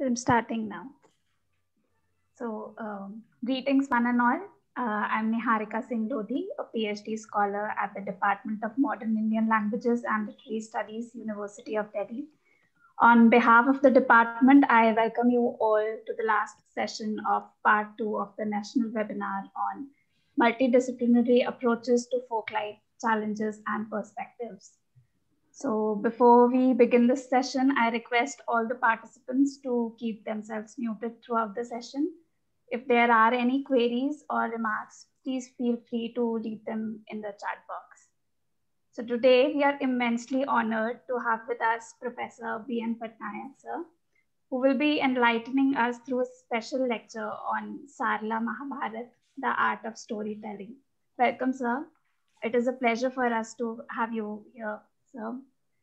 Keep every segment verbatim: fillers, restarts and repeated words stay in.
I'm starting now. So, um, greetings one and all. Uh, I'm Niharika Singh Lodhi, a PhD scholar at the Department of Modern Indian Languages and Literary Studies, University of Delhi. On behalf of the department, I welcome you all to the last session of part two of the national webinar on multidisciplinary approaches to folklife challenges and perspectives. So before we begin this session, I request all the participants to keep themselves muted throughout the session. If there are any queries or remarks, please feel free to leave them in the chat box. So today we are immensely honored to have with us Professor B N Patnaik, sir, who will be enlightening us through a special lecture on Sarla Mahabharat, the art of storytelling. Welcome, sir. It is a pleasure for us to have you here, sir.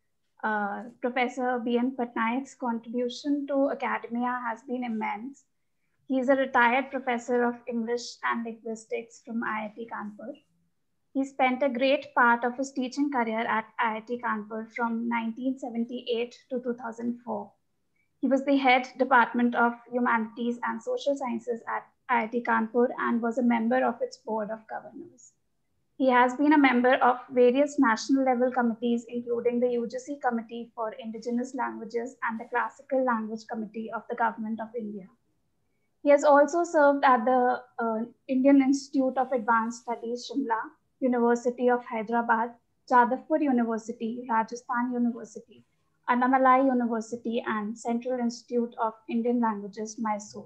Uh, Professor B N Patnaik's contribution to academia has been immense. He is a retired professor of English and linguistics from I I T Kanpur. He spent a great part of his teaching career at I I T Kanpur from nineteen seventy-eight to two thousand four. He was the head department of humanities and social sciences at I I T Kanpur and was a member of its board of governors. He has been a member of various national level committees, including the U G C Committee for Indigenous Languages and the Classical Language Committee of the Government of India. He has also served at the uh, Indian Institute of Advanced Studies, Shimla, University of Hyderabad, Jadavpur University, Rajasthan University, Annamalai University, and Central Institute of Indian Languages, Mysore.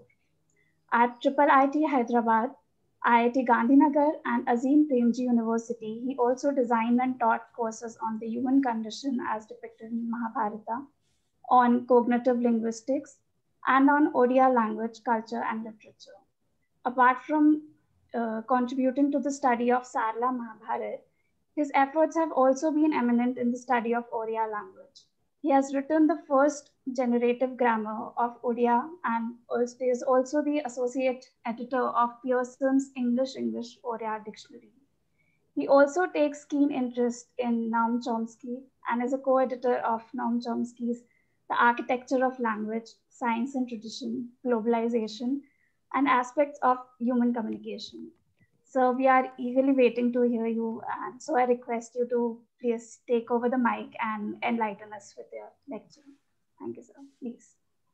At Triple I T Hyderabad, I I T Gandhinagar, and Azim Premji University, he also designed and taught courses on the human condition as depicted in Mahabharata, on cognitive linguistics, and on Odia language, culture, and literature. Apart from uh, contributing to the study of Sarla Mahabharat, his efforts have also been eminent in the study of Odia language. He has written the first generative grammar of Odia and is also the associate editor of Pearson's English-English Odia Dictionary. He also takes keen interest in Noam Chomsky and is a co-editor of Noam Chomsky's The Architecture of Language, Science and Tradition, Globalization, and Aspects of Human Communication. So we are eagerly waiting to hear you. And so I request you to please take over the mic and enlighten us with your lecture. Thank you, sir. Please.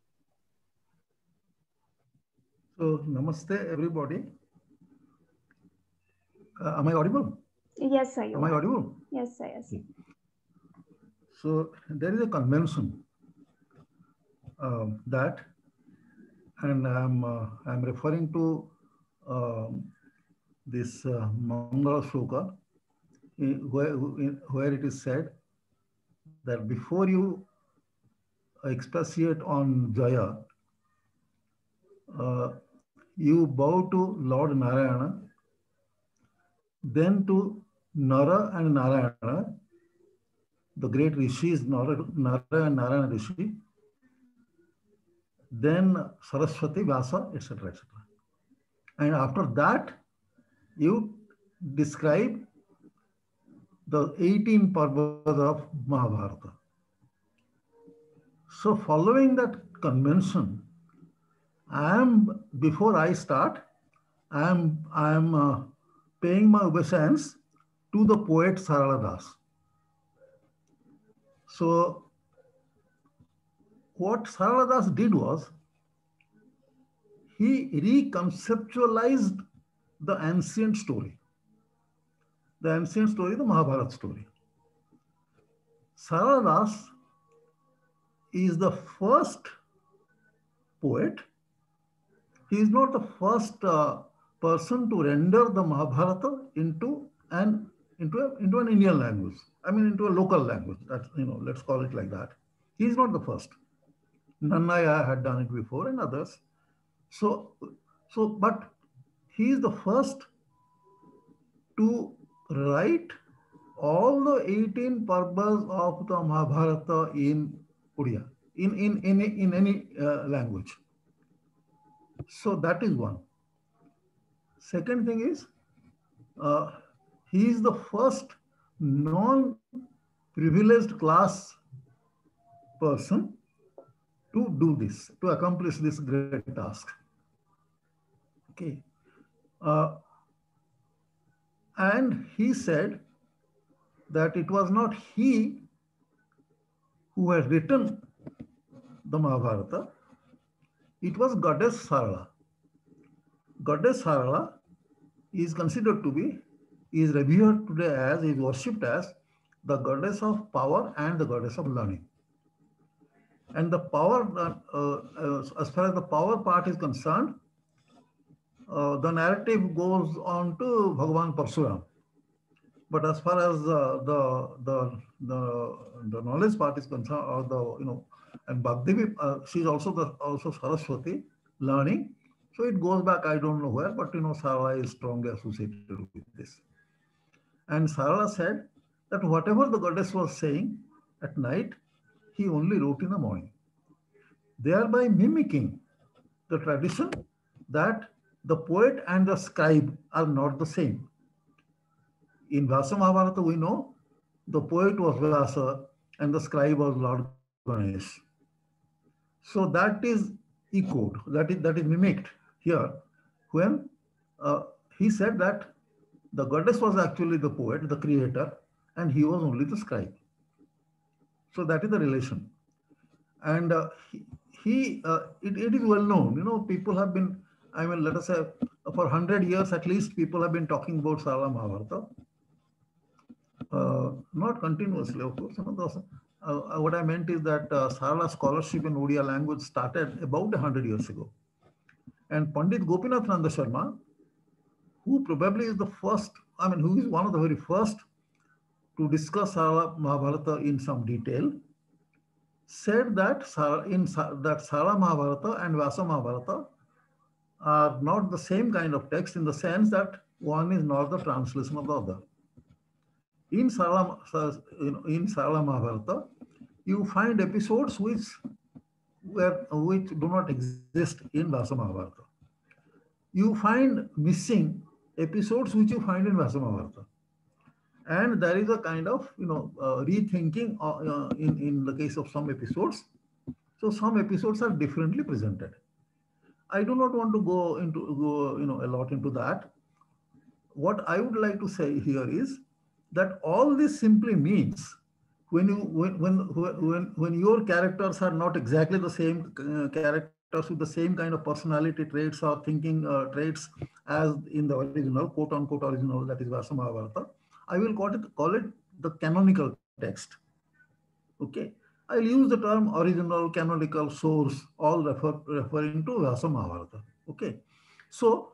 So, namaste, everybody. Uh, am I audible? Yes, sir. Am I audible? Yes, sir. Yes. Okay. So, there is a convention uh, that, and I'm, uh, I'm referring to uh, this uh, Mangala Shloka, where, where it is said that before you expatiate on Jaya, uh, you bow to Lord Narayana, then to Nara and Narayana, the great rishis, Nara, Nara and Narayana Rishi, then Saraswati, Vyasa, et cetera, et cetera. And after that, you describe the eighteen parbas of Mahabharata. So following that convention, I am, before I start, I am, I am uh, paying my obeisance to the poet Sarala Das. So what Sarala Das did was, he reconceptualized the ancient story. The ancient story, the Mahabharata story. Sarala Das is the first poet. He is not the first uh, person to render the Mahabharata into an into a, into an Indian language. I mean, into a local language. That's, you know, let's call it like that. He is not the first. Nannaya had done it before, and others. So, so, but he is the first to write all the eighteen parbas of the Mahabharata in Odia, in, in, in, in any uh, language. So that is one. Second thing is, uh, he is the first non-privileged class person to do this, to accomplish this great task. Okay. Uh, and he said that it was not he who had written the Mahabharata, it was goddess Sarala. Goddess Sarala is considered to be, is revered today as, is worshipped as the goddess of power and the goddess of learning. And the power, uh, uh, as far as the power part is concerned, uh, the narrative goes on to Bhagavan Parsuram. But as far as uh, the, the the the knowledge part is concerned, or the you know, and Bhakdevi, uh, she's also the also Saraswati, learning. So it goes back, I don't know where, but you know, Sarala is strongly associated with this. And Sarala said that whatever the goddess was saying at night, he only wrote in the morning, thereby mimicking the tradition that the poet and the scribe are not the same. In Vyasa Mahabharata, we know the poet was Vyasa and the scribe was Lord Ganesh. So that is echoed, that is, that is mimicked here when uh, he said that the goddess was actually the poet, the creator, and he was only the scribe. So that is the relation. And uh, he, he uh, it, it is well known, you know, people have been, I mean, let us say for one hundred years at least, people have been talking about Sarala Mahabharata. Uh, not continuously, of course. You know, those, uh, what I meant is that uh, Sarala scholarship in Odia language started about one hundred years ago. And Pandit Gopinath Nanda Sharma, who probably is the first, I mean, who is one of the very first to discuss Sarala Mahabharata in some detail, said that in that Sarala Mahabharata and Vyasa Mahabharata are not the same kind of text, in the sense that one is not the translation of the other. In Sarala, in Sarala Mahabharata, you find episodes which were, which do not exist in Vyasa Mahabharata. You find missing episodes which you find in Vyasa Mahabharata. And there is a kind of, you know, uh, rethinking uh, uh, in, in the case of some episodes. So some episodes are differently presented. I do not want to go into, go, you know, a lot into that. What I would like to say here is that all this simply means when you when when when, when your characters are not exactly the same uh, characters with the same kind of personality traits or thinking uh, traits as in the original, quote unquote original, that is Vyasa Mahabharata, I will call it call it the canonical text. Okay, I'll use the term original, canonical, source, all refer, referring to Vyasa Mahabharata. Okay, so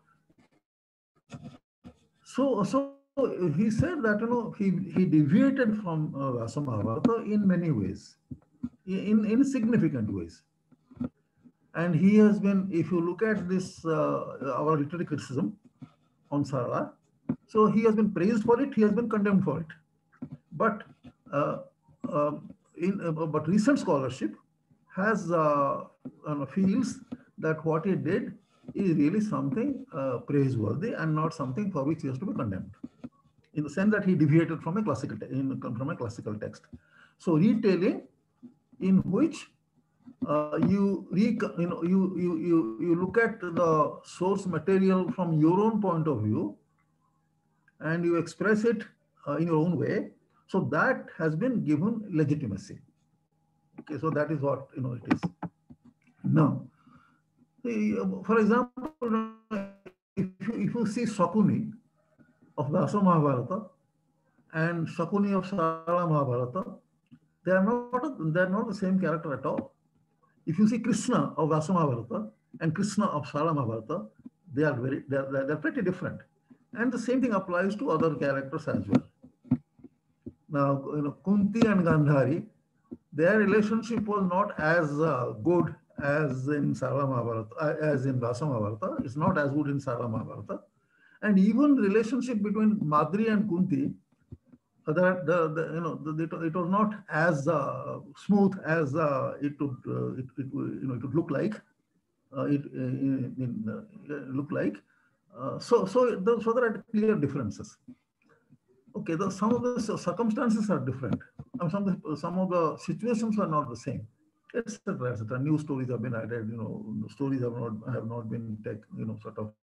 so so he said that, you know, he he deviated from uh, Vyasa Mahabharata in many ways, in in significant ways. And he has been, if you look at this, uh, our literary criticism on Sarala, so he has been praised for it, he has been condemned for it. But uh, uh, in uh, but recent scholarship has uh, uh, feels that what he did is really something uh, praiseworthy and not something for which he has to be condemned, in the sense that he deviated from a classical in, from a classical text. So retelling in which uh, you re, you know you, you you you look at the source material from your own point of view and you express it uh, in your own way. So that has been given legitimacy. Okay, so that is what, you know, it is. Now, for example, if you, if you see Shakuni of Vyasa Mahabharata and Shakuni of Sarala Mahabharata, they are not they are not the same character at all. If you see Krishna of Vyasa Mahabharata and Krishna of Sarala Mahabharata, they are very they are, they are pretty different. And the same thing applies to other characters as well. Now, you know, Kunti and Gandhari, their relationship was not as uh, good as in Sarala Mahabharata, uh, as in Vyasa Mahabharata. It's not as good in Sarala Mahabharata. And even relationship between Madri and Kunti, uh, that the, the you know the, it, it was not as uh, smooth as uh, it would uh, it, it you know it would look like. Uh, it in, in, uh, look like. Uh, so so the, so there are clear differences. Okay, the, some of the circumstances are different. And some of the, some of the situations are not the same. et cetera, et cetera. New stories have been added. You know, stories have not have not been take, you know, sort of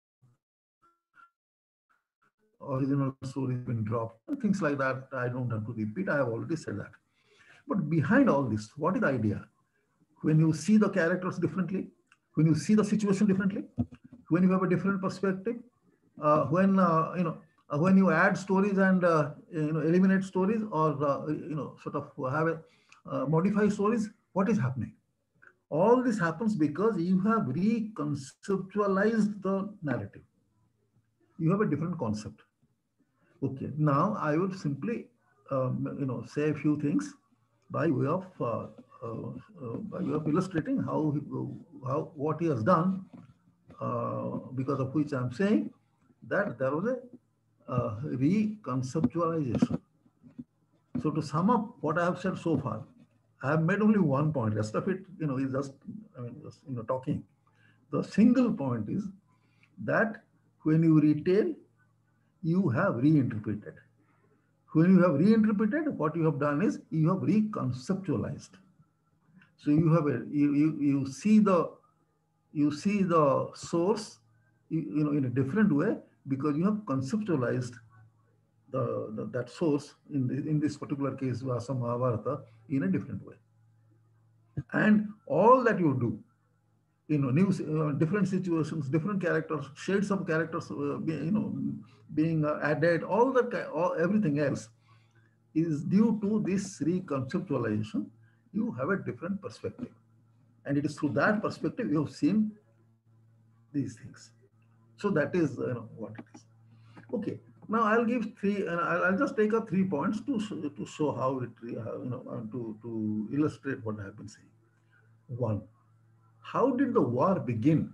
original stories have been dropped. Things like that. I don't have to repeat. I have already said that. But behind all this, what is the idea? When you see the characters differently, when you see the situation differently, when you have a different perspective, uh, when uh, you know uh, when you add stories and uh, you know eliminate stories, or uh, you know sort of have a uh, modify stories, what is happening? All this happens because you have reconceptualized the narrative. You have a different concept. Okay, now I would simply um, you know say a few things by way of uh, uh, uh, by way of illustrating how how what he has done, uh, because of which I'm saying that there was a uh, reconceptualization. So to sum up what I have said so far, I have made only one point. Rest of it, you know, is just I mean, just you know, talking. The single point is that when you retell, you have reinterpreted. When you have reinterpreted, what you have done is you have reconceptualized. So you have a you you, you see the you see the source you, you know in a different way because you have conceptualized the, the that source in the, in this particular case Vyasa Mahabharata in a different way. And all that you do, you know, new uh, different situations, different characters, shades of characters, uh, be, you know, being uh, added, all that, all, everything else is due to this reconceptualization. You have a different perspective, and it is through that perspective you have seen these things. So that is uh, you know what it is. Okay. Now I'll give three, and I'll, I'll just take up three points to show, to show how it uh, you know uh, to to illustrate what I have been saying. One, how did the war begin?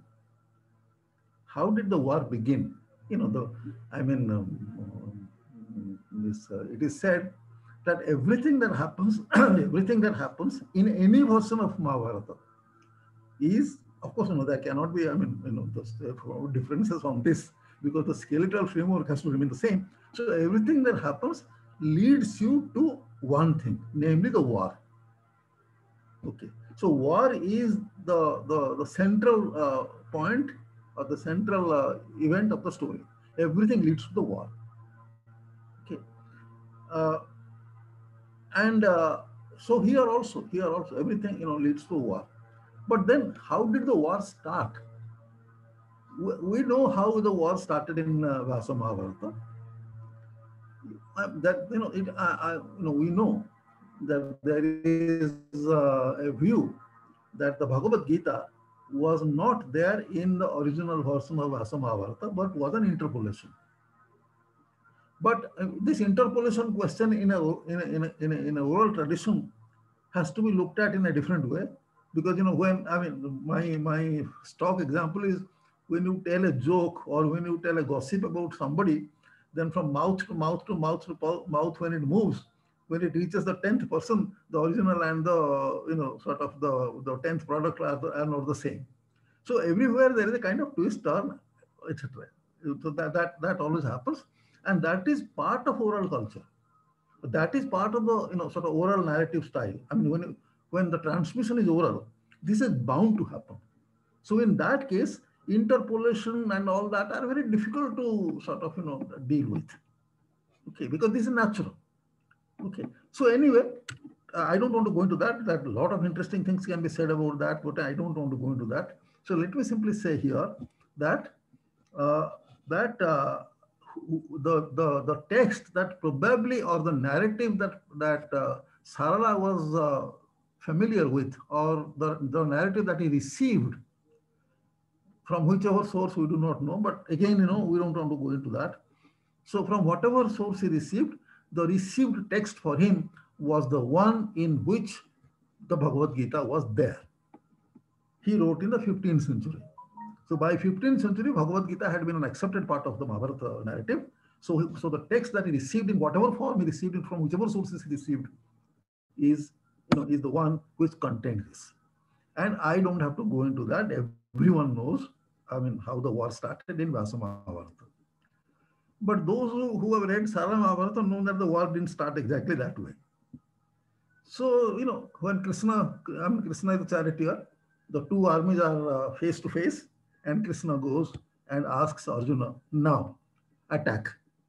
How did the war begin? You know, the I mean, um, um, this, uh, it is said that everything that happens, everything that happens in any version of Mahabharata is, of course, you know, there cannot be, I mean, you know, the differences on this because the skeletal framework has to remain the same. So everything that happens leads you to one thing, namely the war. Okay. So war is the, the, the central uh, point or the central uh, event of the story. Everything leads to the war. Okay. Uh, and uh, so here also, here also, everything, you know, leads to war. But then how did the war start? We know how the war started in uh, Vyasa Mahabharata. Uh, that you know, it, I, I, you know, we know that there is uh, a view that the Bhagavad Gita was not there in the original version of Vyasa Mahabharata, but was an interpolation. But uh, this interpolation question in a in a, in a, in a, in a oral tradition has to be looked at in a different way, because you know when I mean my my stock example is when you tell a joke or when you tell a gossip about somebody, then from mouth to mouth to mouth to mouth, when it moves, when it reaches the tenth person, the original and the you know sort of the the tenth product are, the, are not the same. So everywhere there is a kind of twist turn, et cetera. So that, that that always happens, and that is part of oral culture. That is part of the you know sort of oral narrative style. I mean, when when the transmission is oral, this is bound to happen. So in that case, interpolation and all that are very difficult to sort of you know deal with. Okay, because this is natural. Okay, so anyway, uh, I don't want to go into that. That a lot of interesting things can be said about that, but I don't want to go into that. So let me simply say here that uh, that uh, the, the the text that probably or the narrative that that uh, Sarala was uh, familiar with, or the, the narrative that he received from whichever source we do not know, but again, you know, we don't want to go into that. So from whatever source he received, the received text for him was the one in which the Bhagavad Gita was there. He wrote in the fifteenth century. So by fifteenth century, Bhagavad Gita had been an accepted part of the Mahabharata narrative. So, so the text that he received in whatever form he received it from, whichever sources he received, is you know is the one which contained this. And I don't have to go into that. Everyone knows, I mean, how the war started in Vyasa Mahabharata. But those who, who have read Sara Mahabharata know that the war didn't start exactly that way. So, you know, when Krishna, I mean, Krishna is the charioteer, the two armies are uh, face to face, and Krishna goes and asks Arjuna, now attack.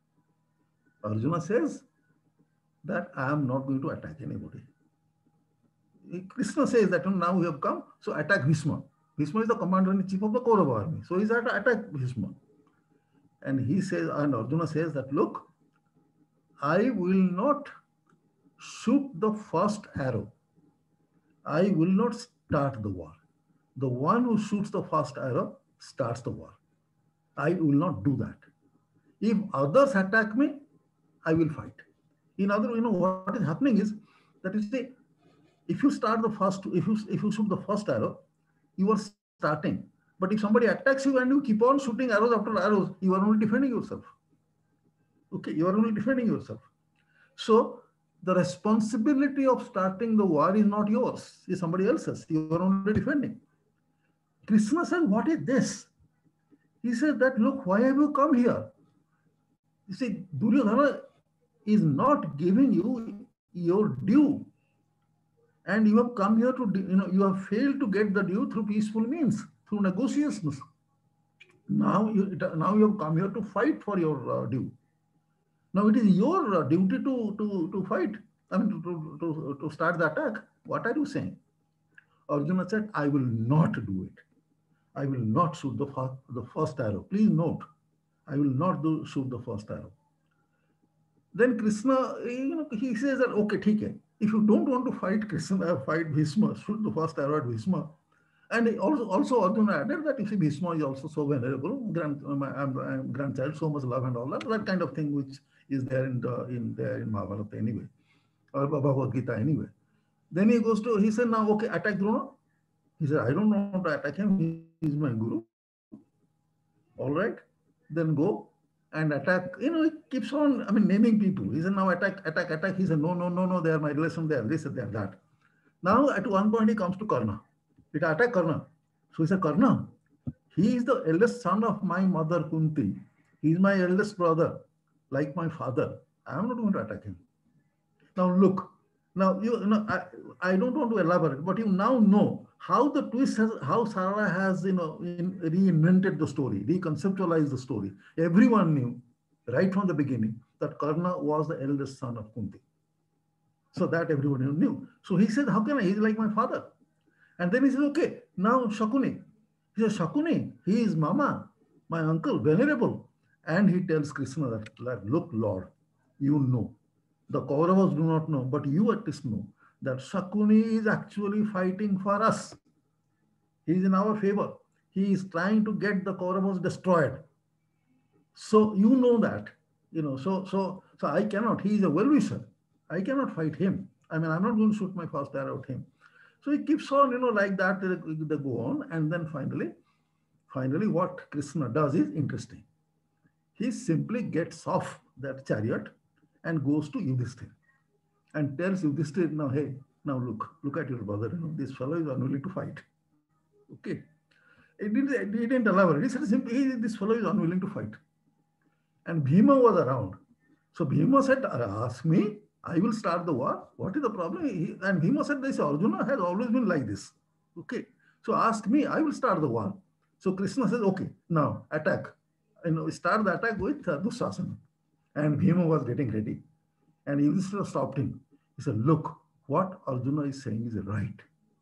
Arjuna says that I am not going to attack anybody. Krishna says that now we have come, so attack Bhishma. Bhishma is the commander-in-chief of the Kaurava army. So he's at attack Bhishma. And he says, and Arjuna says that, look, I will not shoot the first arrow. I will not start the war. The one who shoots the first arrow starts the war. I will not do that. If others attack me, I will fight. In other, you know, what is happening is that you see, if you start the first, if you if you shoot the first arrow, you are starting. But if somebody attacks you and you keep on shooting arrows after arrows, you are only defending yourself. Okay, you are only defending yourself. So the responsibility of starting the war is not yours, it's somebody else's. You are only defending. Krishna said, what is this? He said that, look, why have you come here? You see, Duryodhana is not giving you your due. And you have come here to, you know, you have failed to get the due through peaceful means, through negotiations. Now you, now you have come here to fight for your uh, due. Now it is your uh, duty to, to, to fight, I mean, to, to, to start the attack. What are you saying? Arjuna said, I will not do it. I will not shoot the, the first arrow. Please note, I will not do, shoot the first arrow. Then Krishna, you know, he says that, okay, okay. If you don't want to fight Krishna, fight Bhishma, shoot the first arrow at Bhishma. And also, also Arjuna added that, you see, Bhishma is also so venerable, grand, my, I'm, I'm grandchild, so much love and all that, that kind of thing which is there in the, in there in Mahabharata anyway, or Bhagavad Gita anyway. Then he goes to, he said, now, okay, attack Drona. He said, I don't want to attack him, he is my guru. All right, then go and attack. You know, he keeps on, I mean, naming people. He said, now attack, attack, attack. He said, no, no, no, no, they are my relation, they are this, they are that. Now, at one point, he comes to Karna. It attack Karna. So he said, Karna, he is the eldest son of my mother Kunti. He is my eldest brother, like my father. I am not going to attack him. Now, look. Now, you, you know, I, I don't want to elaborate, but you now know how the twist has, how Sarala has, you know, in, reinvented the story, reconceptualized the story. Everyone knew right from the beginning that Karna was the eldest son of Kunti. So that everyone knew. So he said, how can I? He's like my father. And then he said, okay, now Shakuni. He says, Shakuni, he is Mama, my uncle, venerable. And he tells Krishna that, that look, Lord, you know. The Kauravas do not know, but you at least know that Shakuni is actually fighting for us. He is in our favor. He is trying to get the Kauravas destroyed. So you know that, you know, so so so I cannot. He is a well-wisher. I cannot fight him. I mean, I'm not going to shoot my first arrow at him. So he keeps on, you know, like that. They go on, and then finally, finally, what Krishna does is interesting. He simply gets off that chariot and goes to Yudhishthira and tells Yudhishthira, now, hey, now look, look at your brother, you know, this fellow is unwilling to fight. Okay. It didn't, it didn't elaborate. He said simply, this fellow is unwilling to fight. And Bhima was around. So Bhima said, ask me, I will start the war. What is the problem? He, and Bhima said, this Arjuna has always been like this. Okay. So ask me, I will start the war. So Krishna says, okay, now attack. You know, start the attack with uh, Dushasana. And Bhima was getting ready. And Yudhishthira stopped him. He said, look, what Arjuna is saying is right.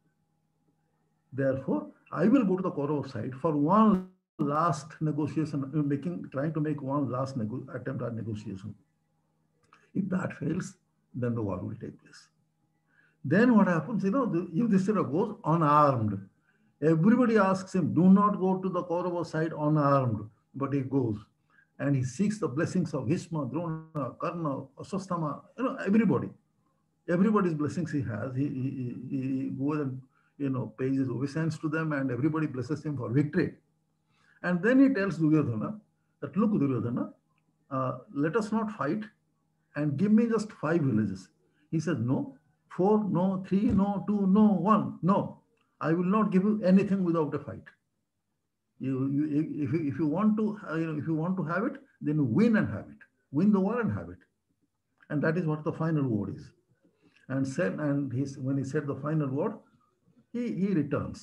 Therefore, I will go to the Kaurava side for one last negotiation, making, trying to make one last attempt at negotiation. If that fails, then the war will take place. Then what happens, you know, the Yudhishthira goes unarmed. Everybody asks him, do not go to the Kaurava side unarmed. But he goes. And he seeks the blessings of Bhishma, Drona, Karna, Ashwasthama, you know, everybody. Everybody's blessings he has. He, he, he goes and, you know, pays his obeisance to them, and everybody blesses him for victory. And then he tells Duryodhana that, look, Duryodhana, uh, let us not fight and give me just five villages. He says, no, four, no, three, no, two, no, one, no. I will not give you anything without a fight. You, you, if, you, if you want to, you know, if you want to have it, then win and have it. Win the war and have it. And that is what the final word is. and said, and he, when he said the final word, he, he returns.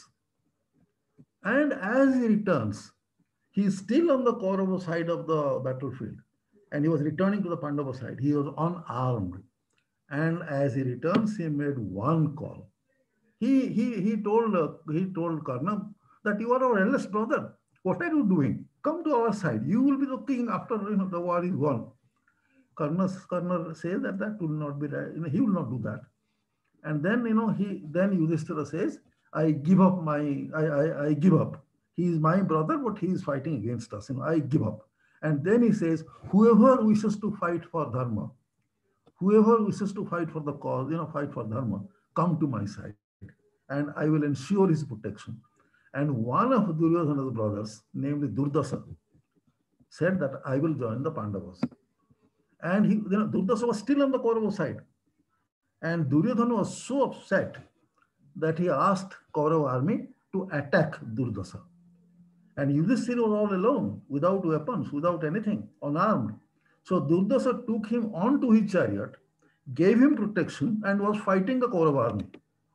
And as he returns, he is still on the Kaurava side of the battlefield, and he was returning to the Pandava side. He was unarmed. And as he returns, he made one call. He, he, he told uh, he told Karna that you are our eldest brother. What are you doing? Come to our side. You will be the king after you know, the war is won. Karna, Karna says that that will not be right. You know, he will not do that. And then you know he then Yudhishthira says, I give up my I, I, I give up. He is my brother, but he is fighting against us. You know, I give up. And then he says, whoever wishes to fight for dharma, whoever wishes to fight for the cause, you know, fight for dharma, come to my side, and I will ensure his protection. And one of Duryodhana's brothers, namely Durdasa, said that I will join the Pandavas. And he, you know, Durdasa was still on the Kaurava side. And Duryodhana was so upset that he asked Kaurava army to attack Durdasa. And Yudhishthira was all alone, without weapons, without anything, unarmed. So Durdasa took him onto his chariot, gave him protection, and was fighting the Kaurava army.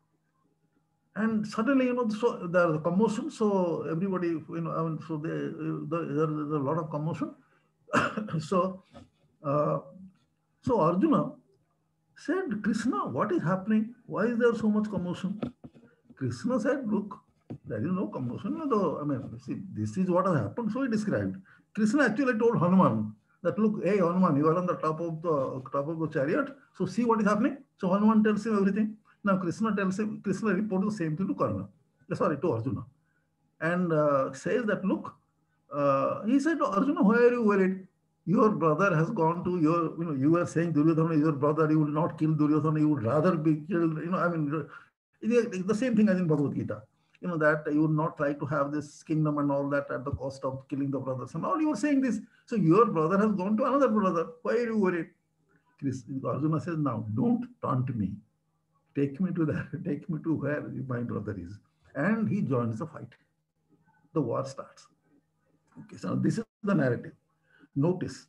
And suddenly, you know, so there was a commotion. So everybody, you know, I mean, so they, the, there is a lot of commotion. so, uh, so Arjuna said, Krishna, what is happening? Why is there so much commotion? Krishna said, look, there is no commotion. No, I mean, see, this is what has happened. So he described. Krishna actually told Hanuman that, look, hey, Hanuman, you are on the top of the top of the chariot. So see what is happening. So Hanuman tells him everything. Now Krishna tells him, Krishna reports the same thing to Karna, sorry, to Arjuna, and uh, says that, look, uh, he said, Arjuna, why are you worried? Your brother has gone to your, you know, you were saying Duryodhana is your brother, you will not kill Duryodhana, you would rather be killed, you know, I mean, it's the same thing as in Bhagavad Gita, you know, that you would not like to have this kingdom and all that at the cost of killing the brothers. And all you were saying this, so your brother has gone to another brother, why are you worried? Arjuna says, now, don't taunt me. Take me to that, take me to where my brother is. And he joins the fight. The war starts. Okay, so this is the narrative. Notice,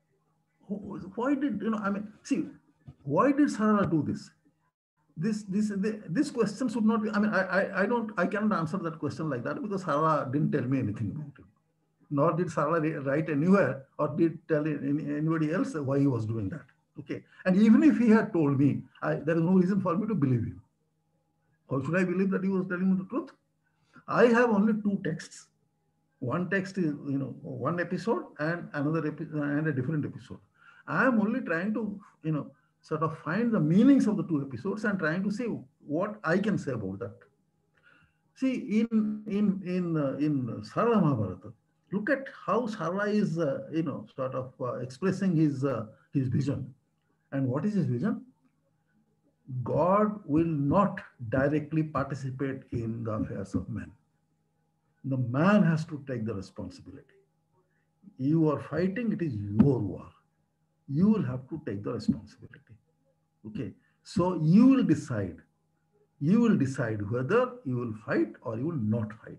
why did, you know, I mean, see, why did Sarala do this? This, this, this question should not be, I mean, I, I, I don't, I cannot answer that question like that because Sarala didn't tell me anything about it. Nor did Sarala write anywhere or did tell anybody else why he was doing that. Okay, and even if he had told me, I, there is no reason for me to believe him. How should I believe that he was telling me the truth? I have only two texts. One text is, you know, one episode and another episode and a different episode. I am only trying to, you know, sort of find the meanings of the two episodes and trying to say what I can say about that. See, in in in uh, in Sarala Mahabharata, look at how Sarala is, uh, you know, sort of uh, expressing his uh, his vision. And what is his vision? God will not directly participate in the affairs of men. The man has to take the responsibility. You are fighting, it is your war. You will have to take the responsibility. Okay, so you will decide. You will decide whether you will fight or you will not fight.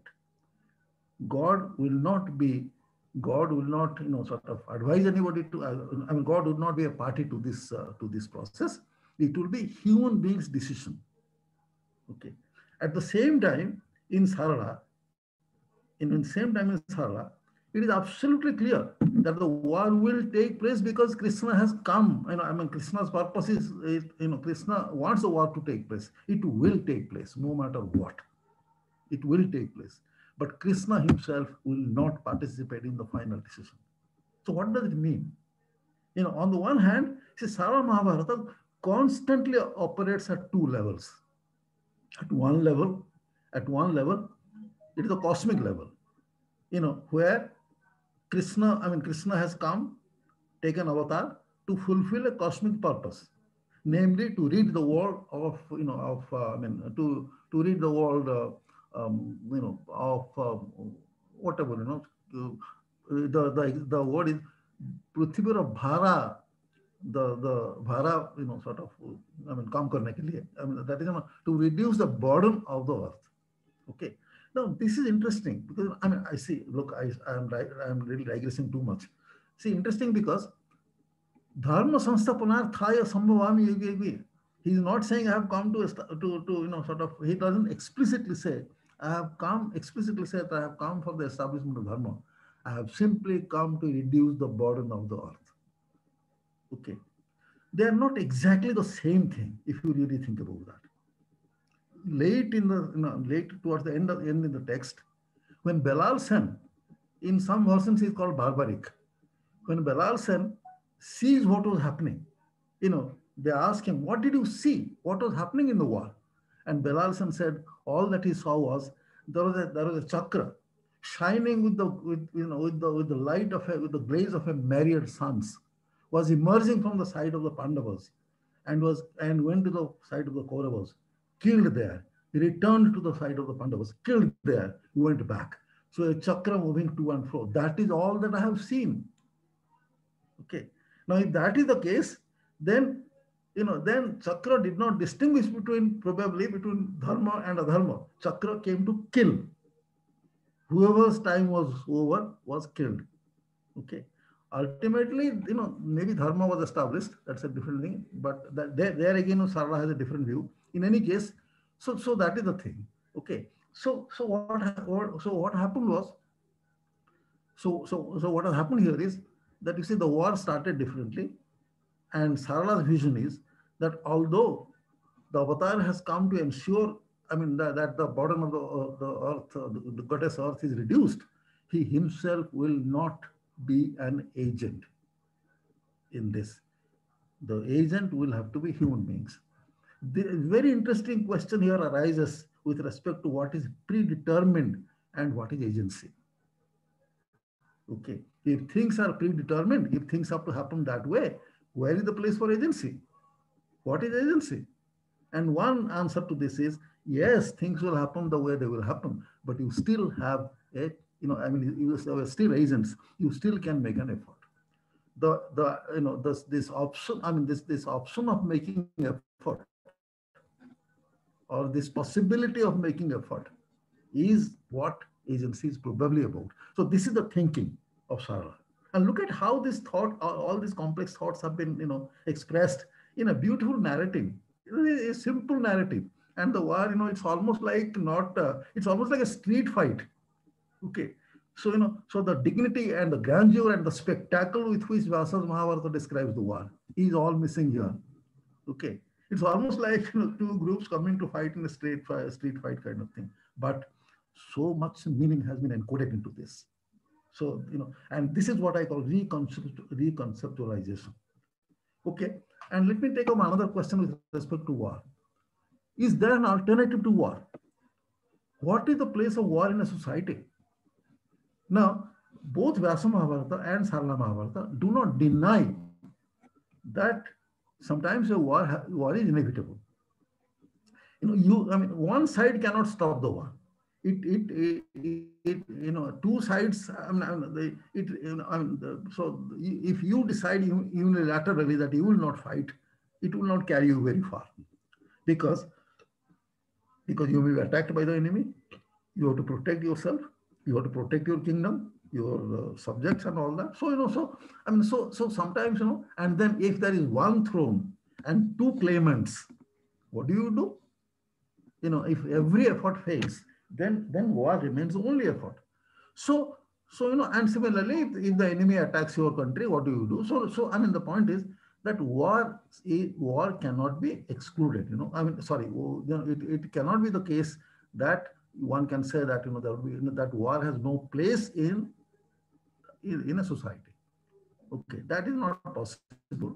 God will not be, God will not, you know, sort of advise anybody to, I mean, God would not be a party to this, uh, to this process. It will be human beings' decision. Okay. At the same time, in Sarala, in the same time in Sarala, it is absolutely clear that the war will take place because Krishna has come. You know, I mean, Krishna's purpose is, is, you know, Krishna wants the war to take place. It will take place, no matter what. It will take place. But Krishna himself will not participate in the final decision. So what does it mean? You know, on the one hand, see, Sarala Mahabharata constantly operates at two levels. At one level, at one level, it is a cosmic level, you know, where Krishna, I mean, Krishna has come, taken avatar to fulfill a cosmic purpose, namely to rid the world of, you know, of, uh, I mean, to, to rid the world, uh, um, you know, of uh, whatever, you know, the, the, the word is Prithvira Bhara, the, the Bhara, you know, sort of, I mean, काम करने के लिए, I mean, that is, you know, to reduce the burden of the earth. Okay. Now, this is interesting because, I mean, I see, look, I, I am I am really digressing too much. See, interesting because Dharma Sansthapanarthaya Sambhavami Yuge Yuge. He's not saying I have come to, to, to, you know, sort of, he doesn't explicitly say, I have come, explicitly say that I have come for the establishment of dharma. I have simply come to reduce the burden of the earth. Okay. They are not exactly the same thing if you really think about that. Late in the, you know, late towards the end of end in the text, when Belal Sen, in some versions he is called barbaric. When Belal Sen sees what was happening, you know, they ask him, what did you see? What was happening in the war? And Belal Sen said, all that he saw was there was a, there was a chakra shining with the, with, you know, with the, with the light of a, with the blaze of a myriad suns, was emerging from the side of the Pandavas and was, and went to the side of the Kauravas, killed there. He returned to the side of the Pandavas, killed there, went back. So a chakra moving to and fro. That is all that I have seen. Okay. Now, if that is the case, then, you know, then Chakra did not distinguish between, probably between dharma and adharma. Chakra came to kill. Whoever's time was over was killed. Okay. Ultimately, you know, maybe dharma was established. That's a different thing. But that, there, there again, Sarla has a different view. In any case, so so that is the thing. Okay. So so what, what so what happened was, so so so what has happened here is that, you see, the war started differently. And Sarala's vision is that although the avatar has come to ensure, I mean, that, that the burden of the, uh, the earth, uh, the, the goddess earth is reduced, he himself will not be an agent in this. The agent will have to be human beings. The very interesting question here arises with respect to what is predetermined and what is agency. Okay, if things are predetermined, if things have to happen that way, where is the place for agency? What is agency? And one answer to this is, yes, things will happen the way they will happen, but you still have a, you know, I mean, you are still agents. You still can make an effort. The, the, you know, this, this option, I mean, this, this option of making effort, or this possibility of making effort, is what agency is probably about. So this is the thinking of Sarala. And look at how this thought, all these complex thoughts have been, you know, expressed in a beautiful narrative, a simple narrative. And the war, you know, it's almost like not, uh, it's almost like a street fight. Okay. So, you know, so the dignity and the grandeur and the spectacle with which Vyasa's Mahabharata describes the war is all missing here. Okay. It's almost like, you know, two groups coming to fight in a street fight, street fight kind of thing. But so much meaning has been encoded into this. So, you know, and this is what I call reconcept reconceptualization. Okay. And let me take up another question with respect to war. Is there an alternative to war? What is the place of war in a society? Now, both Vyasa Mahabharata and Sarla Mahabharata do not deny that sometimes a war, war is inevitable. You know, you, I mean, one side cannot stop the war. It, it, it, it, you know, two sides, I mean, they, it, you know, I mean, the, so if you decide unilaterally that you will not fight, it will not carry you very far, because, because you will be attacked by the enemy. You have to protect yourself. You have to protect your kingdom, your uh, subjects and all that. So, you know, so, I mean, so, so sometimes, you know, and then if there is one throne and two claimants, what do you do? You know, if every effort fails, then, then war remains the only effort. So, so, you know, and similarly, if, if the enemy attacks your country, what do you do? So, so, I mean, the point is that war, war cannot be excluded, you know, I mean, sorry, you know, it, it cannot be the case that one can say that, you know, that, you know, that war has no place in, in, in a society. Okay, that is not possible.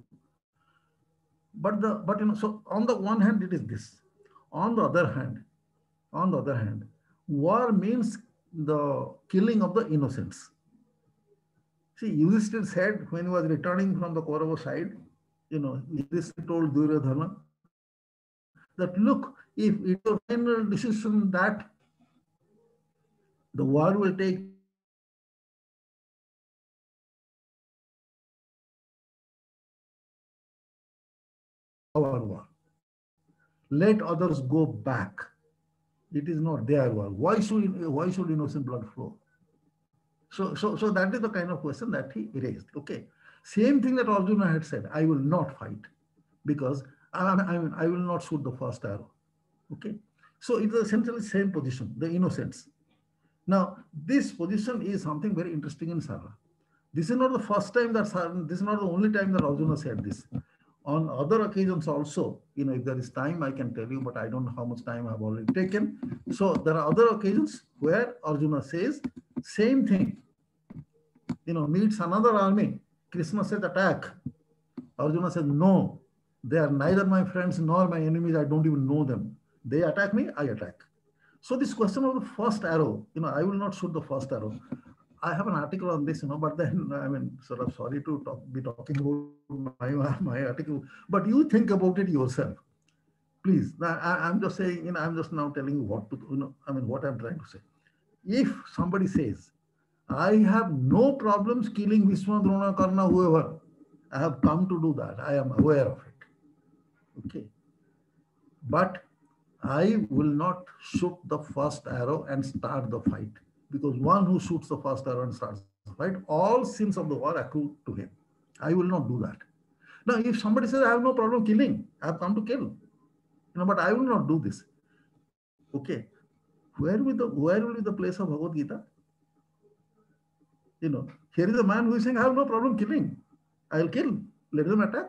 But the, but, you know, so on the one hand, it is this. On the other hand, on the other hand, war means the killing of the innocents. See, Yudhishthira said when he was returning from the Kaurava side, you know, Yudhishthira told Duryodhana that, look, if it's a final decision that the war will take our war, let others go back. It is not their war. Why should, why should innocent blood flow? So, so, so that is the kind of question that he raised. Okay. Same thing that Arjuna had said, I will not fight because I, I mean, I will not shoot the first arrow. Okay. So it is essentially same position, the innocence. Now, this position is something very interesting in Sarla. This is not the first time that, this is not the only time that Arjuna said this. On other occasions also, you know, if there is time, I can tell you, but I don't know how much time I've already taken. So there are other occasions where Arjuna says, same thing, you know, meets another army. Krishna says, attack. Arjuna says, no, they are neither my friends nor my enemies. I don't even know them. They attack me, I attack. So this question of the first arrow, you know, I will not shoot the first arrow. I have an article on this, you know, but then, I mean, sort of sorry to talk, be talking about my, my article, but you think about it yourself. Please, I, I'm just saying, you know, I'm just now telling you what to, you know, I mean, what I'm trying to say. If somebody says, I have no problems killing Bhishma, Drona, Karna, whoever, I have come to do that. I am aware of it. Okay. But I will not shoot the first arrow and start the fight, because one who shoots the first arrow and starts the fight, all sins of the war accrue to him. I will not do that. Now, if somebody says, I have no problem killing, I have come to kill, you know, but I will not do this. Okay. Where will the, where will be the place of Bhagavad Gita? You know, here is a man who is saying, I have no problem killing. I'll kill. Let them attack.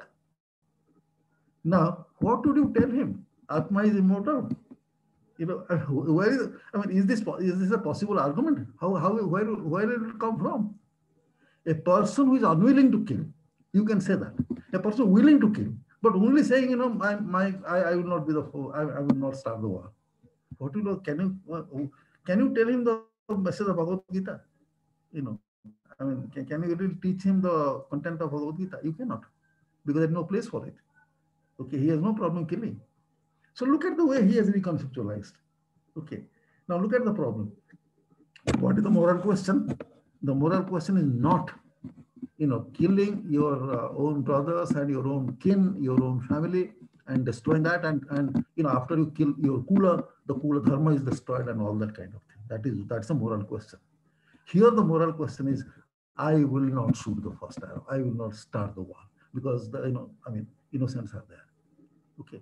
Now, what would you tell him? Atma is immortal. You know, where is, I mean, is this, is this a possible argument? How, how, where, where did it come from? A person who is unwilling to kill, you can say that. A person willing to kill, but only saying, you know, my, my, I, I will not be the, I, I will not start the war. What will you, can you, can you tell him the message of Bhagavad Gita? You know, I mean, can, can you really teach him the content of Bhagavad Gita? You cannot, because there's no place for it. Okay, he has no problem killing. So look at the way he has reconceptualized. Okay, now look at the problem. What is the moral question? The moral question is not, you know, killing your uh, own brothers and your own kin, your own family, and destroying that. And, and you know, after you kill your Kula, the Kula Dharma is destroyed and all that kind of thing. That is, that's a moral question. Here, the moral question is, I will not shoot the first arrow. I will not start the war, because the, you know, I mean, innocents are there. Okay.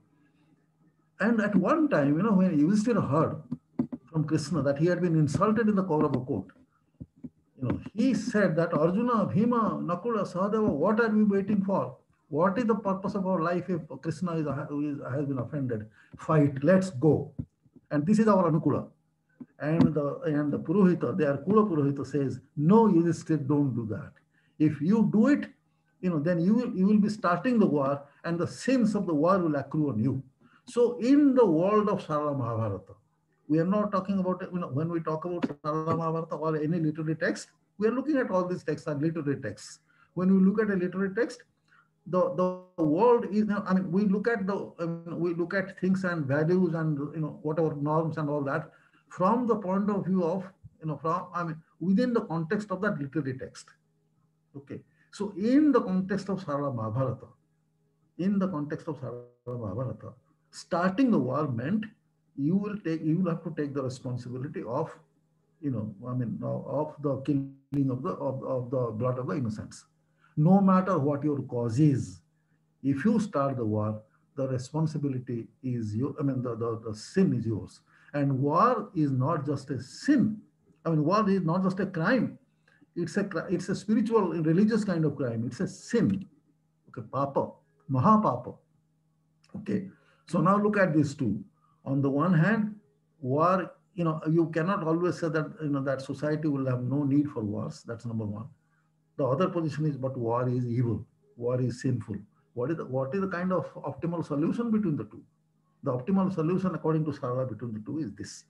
And at one time, you know, when Yudhishthira heard from Krishna that he had been insulted in the Kaurava court, you know, he said that Arjuna, Bhima, Nakula, Sahadeva, what are we waiting for? What is the purpose of our life if Krishna is, is, has been offended? Fight, let's go. And this is our Anukula. And the, and the Purohita, their Kula Purohita says, no, Yudhishthira, don't do that. If you do it, you know, then you will, you will be starting the war, and the sins of the war will accrue on you. So in the world of Sarla Mahabharata, we are not talking about, you know, when we talk about Sarla Mahabharata or any literary text, we are looking at all these texts as literary texts. When we look at a literary text, the, the world is, I mean, we look at the, I mean, we look at things and values and, you know, whatever norms and all that from the point of view of, you know, from, I mean, within the context of that literary text. Okay. So in the context of Sarla Mahabharata, in the context of Sarla Mahabharata, starting the war meant you will take, you will have to take the responsibility of, you know, I mean, of the killing of the, of, of the blood of the innocents. No matter what your cause is, if you start the war, the responsibility is your, I mean, the, the, the sin is yours. And war is not just a sin. I mean, war is not just a crime. It's a, it's a spiritual, religious kind of crime. It's a sin. Okay, papa, mahapapa. Okay. So now look at these two. On the one hand, war, you know, you cannot always say that, you know, that society will have no need for wars. That's number one. The other position is, but war is evil. War is sinful. What is the, what is the kind of optimal solution between the two? The optimal solution, according to Sarla, between the two is this.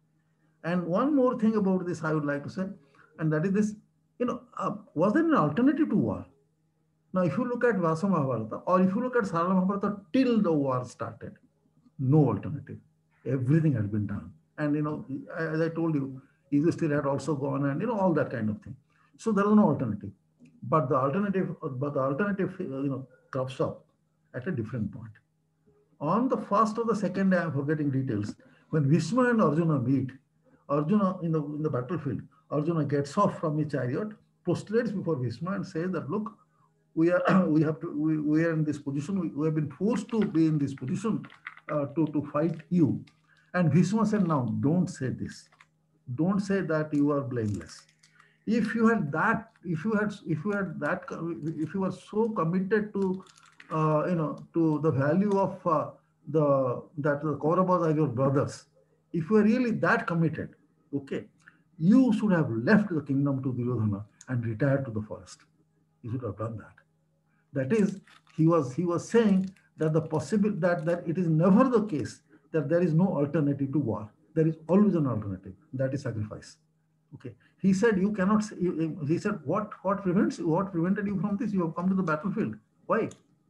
And one more thing about this I would like to say, and that is this, you know, uh, was there an alternative to war? Now, if you look at Vyasa Mahabharata, or if you look at Sarla Mahabharata till the war started, no alternative. Everything had been done. And, you know, as I told you, Yudhishthira had also gone and, you know, all that kind of thing. So there was no alternative. But the alternative, but the alternative, you know, crops up at a different point. On the first or the second day, I'm forgetting details, when Bhishma and Arjuna meet, Arjuna in the, in the battlefield, Arjuna gets off from his chariot, prostrates before Bhishma and says that, look, we are we have to we, we are in this position. We, we have been forced to be in this position uh, to to fight you. And Bhishma said, now don't say this. Don't say that you are blameless. If you had that, if you had, if you had that, if you were so committed to, uh, you know, to the value of uh, the that the Kauravas are your brothers, if you are really that committed, okay, you should have left the kingdom to Duryodhana and retired to the forest. You should have done that. That is, he was he was saying that the possible that that it is never the case that there is no alternative to war. There is always an alternative. That is sacrifice. Okay. He said you cannot. He said what what prevents what prevented you from this? You have come to the battlefield. Why?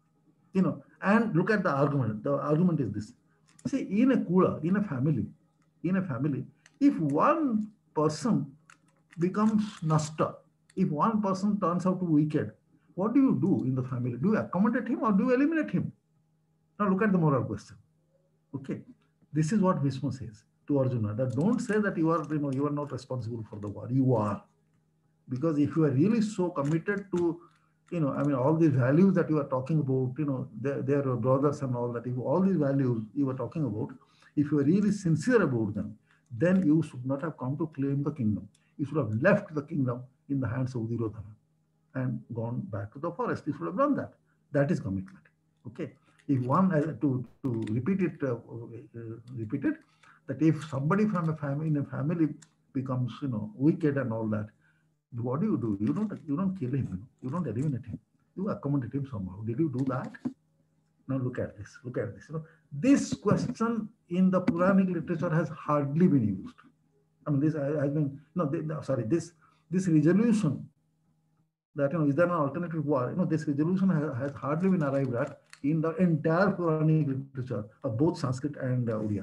You know. And look at the argument. The argument is this. See, in a kula, in a family, in a family, if one person becomes nasta, if one person turns out to be wicked, what do you do in the family? Do you accommodate him or do you eliminate him? Now look at the moral question. Okay, this is what Bhishma says to Arjuna, that don't say that you are, you know, you are not responsible for the war. You are. Because if you are really so committed to, you know, I mean, all these values that you are talking about, you know, their, their brothers and all that, if all these values you were talking about, if you are really sincere about them, then you should not have come to claim the kingdom. You should have left the kingdom in the hands of Duryodhana and gone back to the forest. You should have done that. That is commitment. Okay. If one, uh, to, to repeat it, uh, uh, repeat it, that if somebody from a family, in a family becomes, you know, wicked and all that, what do you do? You don't, you don't kill him. You know? You don't eliminate him. You accommodate him somehow. Did you do that? Now look at this. Look at this. You know, this question in the Puranic literature has hardly been used. I mean, this has been no. They, no sorry, this this resolution that, you know, is there an alternative war? You know, this resolution has, has hardly been arrived at in the entire Puranic literature of both Sanskrit and uh, Odia.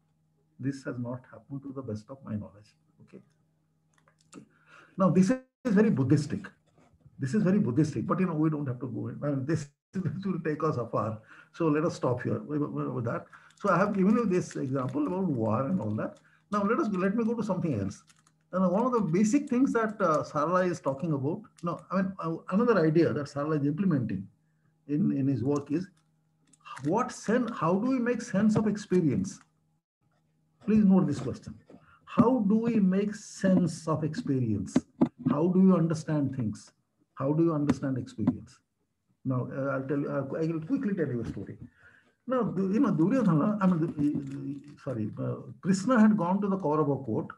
This has not happened to the best of my knowledge. Okay. Okay. Now this is very Buddhistic. This is very Buddhistic, but you know, we don't have to go in. I mean, this, this will take us afar. So let us stop here with, with that. So I have given you this example about war and all that. Now let us let me go to something else. And one of the basic things that uh, Sarla is talking about, no, I mean, uh, another idea that Sarla is implementing in, in his work is what sense, how do we make sense of experience? Please note this question. How do we make sense of experience? How do you understand things? How do you understand experience? Now, uh, I'll tell you, uh, I will quickly tell you a story. Now, you know, Duryodhana, I mean, sorry, uh, Krishna had gone to the Kaurava court,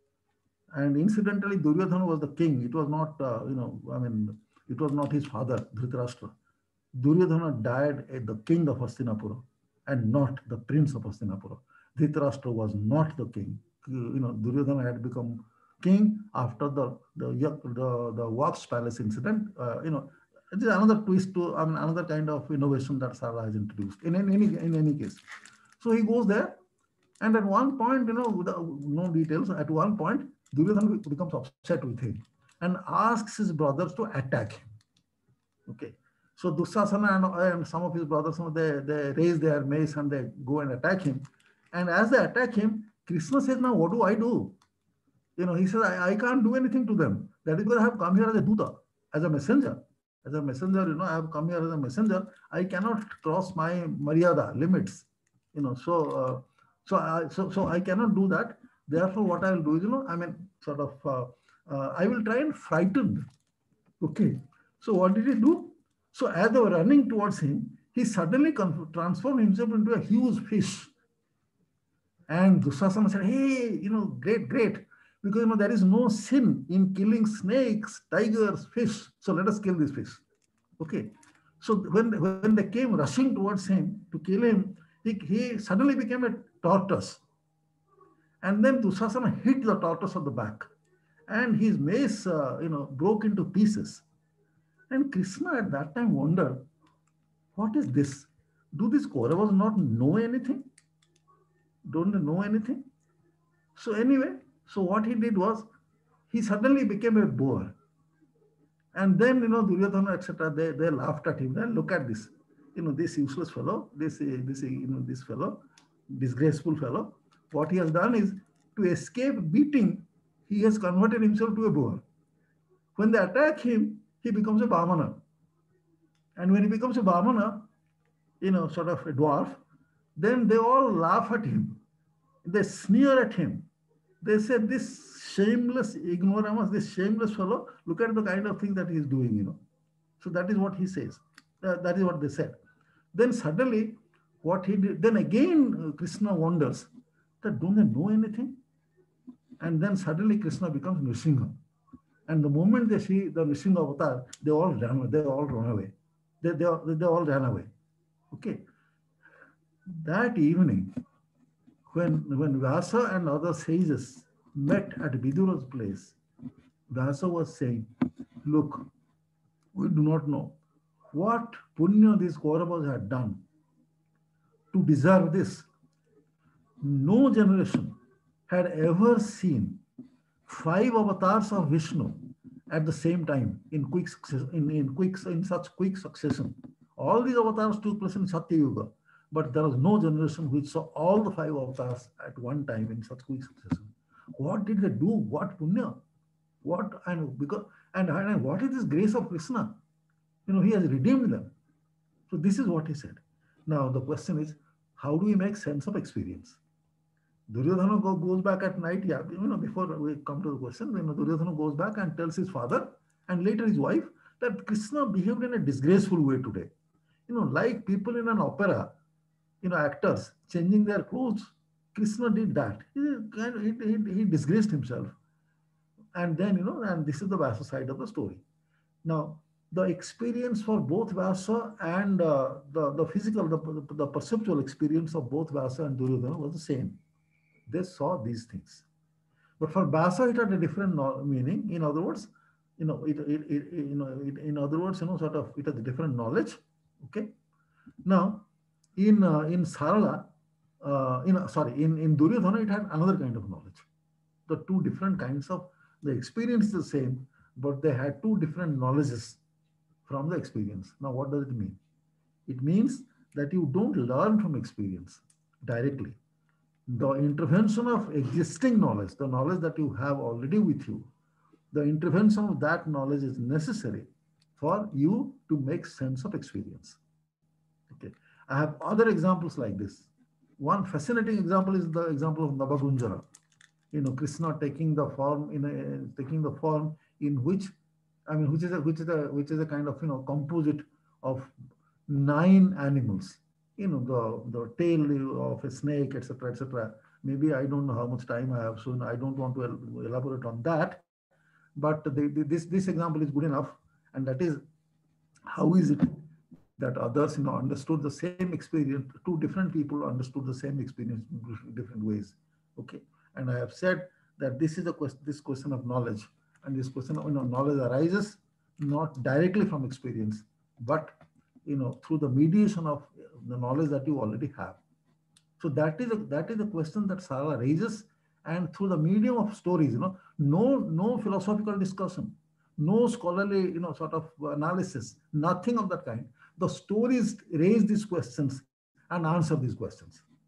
and incidentally, Duryodhana was the king. It was not, uh, you know, I mean, it was not his father, Dhritarashtra. Duryodhana died as the king of Hastinapura and not the prince of Hastinapura. Dhritarashtra was not the king. You know, Duryodhana had become king after the the the, the Wax Palace incident. Uh, you know, it is another twist to, I mean, another kind of innovation that Sarla has introduced. In, in any in any case, so he goes there, and at one point, you know, without, no details. At one point, Duryodhana becomes upset with him and asks his brothers to attack him. Okay. So Dussasana and, and some of his brothers, you know, they, they raise their mace and they go and attack him. And as they attack him, Krishna says, now what do I do? You know, he says, I, I can't do anything to them. That is because I have come here as a Duta, as a messenger. As a messenger, you know, I have come here as a messenger. I cannot cross my Maryada limits. You know, so uh, so I so so I cannot do that. Therefore, what I will do is, you know, I mean, sort of, uh, uh, I will try and frighten them. Okay. So what did he do? So as they were running towards him, he suddenly transformed himself into a huge fish. And Dussasana said, hey, you know, great, great. Because, you know, there is no sin in killing snakes, tigers, fish. So let us kill this fish. Okay. So when, when they came rushing towards him to kill him, he, he suddenly became a tortoise. And then Dussasana hit the tortoise on the back. And his mace, uh, you know, broke into pieces. And Krishna at that time wondered, what is this? Do these Kauravas not know anything? Don't they know anything? So anyway, so what he did was, he suddenly became a boar. And then, you know, Duryodhana, et cetera, they, they laughed at him. Then look at this, you know, this useless fellow, this, this, you know, this fellow, disgraceful fellow. What he has done is, to escape beating, he has converted himself to a boar. When they attack him, he becomes a Vamana. And when he becomes a Brahmana, you know, sort of a dwarf, then they all laugh at him. They sneer at him. They say, this shameless ignoramus, this shameless fellow, look at the kind of thing that he is doing, you know. So that is what he says. Uh, that is what they said. Then suddenly, what he did, then again, uh, Krishna wonders that don't they know anything? And then suddenly Krishna becomes Nrsimha. And the moment they see the Nrsimha avatar, they all ran, they all run away. They, they, they all ran away. Okay. That evening, when, when Vyasa and other sages met at Vidura's place, Vyasa was saying, look, we do not know what punya these Kauravas had done to deserve this. No generation had ever seen five avatars of Vishnu at the same time in quick success, in, in quick in such quick succession. All these avatars took place in Satya Yuga, but there was no generation which saw all the five avatars at one time in such quick succession. What did they do? What punya? What and because and, and what is this grace of Krishna? You know, he has redeemed them. So this is what he said. Now the question is, how do we make sense of experience? Duryodhana goes back at night, yeah, you know, before we come to the question, you know, Duryodhana goes back and tells his father and later his wife that Krishna behaved in a disgraceful way today. You know, like people in an opera, you know, actors changing their clothes, Krishna did that. He, he, he, he disgraced himself. And then, you know, and this is the Vyasa side of the story. Now, the experience for both Vyasa and uh, the, the physical, the, the perceptual experience of both Vyasa and Duryodhana was the same. They saw these things. But for Vyasa, it had a different meaning. In other words, you know, it, it, it you know, it, in other words, you know, sort of, it has a different knowledge. Okay. Now, in uh, in Sarala, uh, in sorry, in in Duryodhana, it had another kind of knowledge. The two different kinds of the experience is the same, but they had two different knowledges from the experience. Now, what does it mean? It means that you don't learn from experience directly. The intervention of existing knowledge, the knowledge that you have already with you, the intervention of that knowledge is necessary for you to make sense of experience. Okay. I have other examples like this. One fascinating example is the example of Navagunjara. You know, Krishna taking the form in a taking the form in which, I mean, which is a which is a which is a kind of, you know, composite of nine animals. You know, the the tail of a snake, et cetera, et cetera. Maybe I don't know how much time I have, so I don't want to elaborate on that. But the, the, this this example is good enough, and that is, how is it that others, you know, understood the same experience? Two different people understood the same experience in different ways. Okay, and I have said that this is a question, this question of knowledge, and this question of, you know, knowledge arises not directly from experience, but, you know, through the mediation of the knowledge that you already have. So that is a, that is a question that Sarala raises, and through the medium of stories, you know, no no philosophical discussion, no scholarly, you know, sort of analysis, nothing of that kind. The stories raise these questions and answer these questions.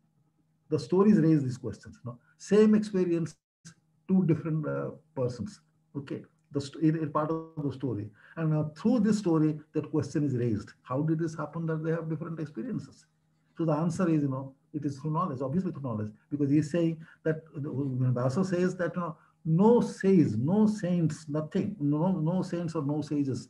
The stories raise these questions. You know? Same experience, two different uh, persons. Okay, the it, it part of the story, and now through this story, that question is raised. How did this happen that they have different experiences? So the answer is, you know, it is through knowledge, obviously through knowledge, because he is saying that when Vyasa says that, you know, no sage, no saints, nothing, no no saints or no sages,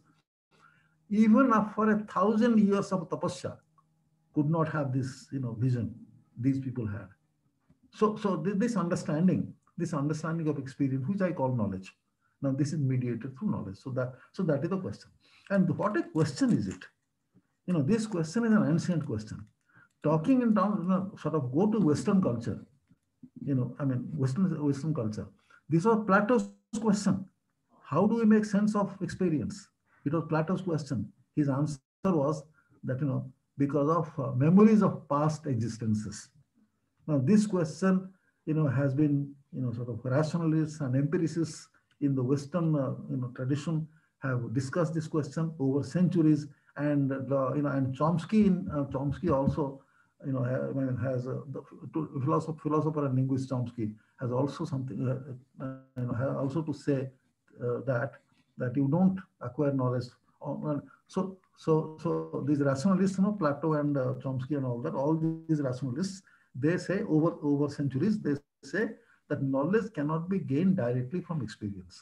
even for a thousand years of tapasya, could not have this, you know, vision these people had. So, so this understanding, this understanding of experience, which I call knowledge. Now, this is mediated through knowledge. So that, so that is the question. And what a question is it? You know, this question is an ancient question. Talking in terms, you know, sort of go to Western culture. You know, I mean, Western Western culture. This was Plato's question. How do we make sense of experience? It was Plato's question. His answer was that, you know, because of uh, memories of past existences. Now, this question, you know, has been, you know, sort of rationalists and empiricists in the Western, uh, you know, tradition have discussed this question over centuries, and the, you know, and Chomsky, in, uh, Chomsky also, you know, I mean, has uh, the philosopher, philosopher and linguist Chomsky has also something, uh, you know, also to say uh, that that you don't acquire knowledge. On, so So, so these rationalists, you know, Plato and uh, Chomsky and all that, all these rationalists, they say over over centuries, they say that knowledge cannot be gained directly from experience.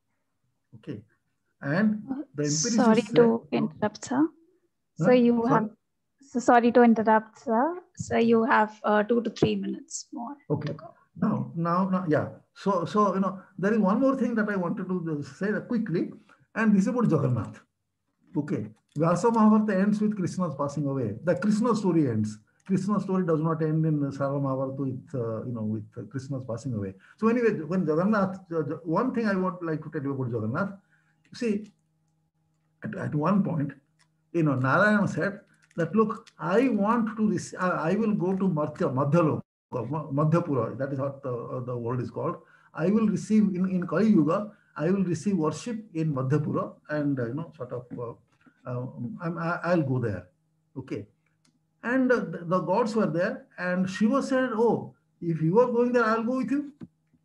Okay, and Uh, the Sorry empiricists say, to interrupt, sir. So huh? you Sorry. have, so sorry to interrupt, sir. So you have uh, two to three minutes more Okay. to go. Now, now, now, yeah. So, so you know, there is one more thing that I wanted to say quickly, and this is about Jagannath. Okay, Vyasa Mahabharata ends with Krishna's passing away. The Krishna story ends. Krishna story does not end in Sara Mahabharata with uh, you know with uh, Krishna's passing away. So anyway, when Jagannath, uh, one thing I would like to tell you about Jagannath. See, at, at one point, you know, Narayana said that look, I want to this. I, I will go to Madhya Madhyaloka, Madhyapura. That is what the, uh, the world is called. I will receive in in Kali Yuga. I will receive worship in Madhyapura, and uh, you know, sort of. Uh, uh, I'm, I, I'll go there. Okay. And uh, the, the gods were there, and Shiva said, oh, if you are going there, I'll go with you.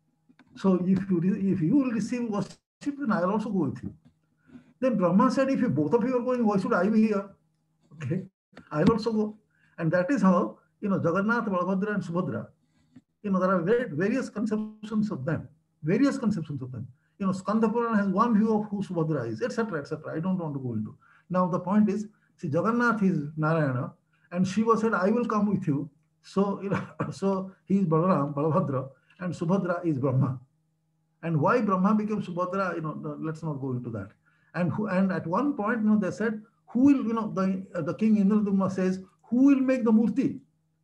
So if you if you will receive worship, then I'll also go with you. Then Brahma said, if you both of you are going, why should I be here? Okay, I'll also go. And that is how, you know, Jagannath, Balabhadra, and Subhadra, you know, there are various conceptions of them, various conceptions of them. You know, Skanda Purana has one view of who Subhadra is, et cetera, et cetera. I don't want to go into. Now, the point is, see, Jagannath is Narayana, and Shiva said, I will come with you. So, you know, so he is Balaram, Balabhadra, and Subhadra is Brahma. And why Brahma became Subhadra, you know, let's not go into that. And who, and at one point, you know, they said, who will, you know, the, uh, the king Indradumna says, who will make the murti?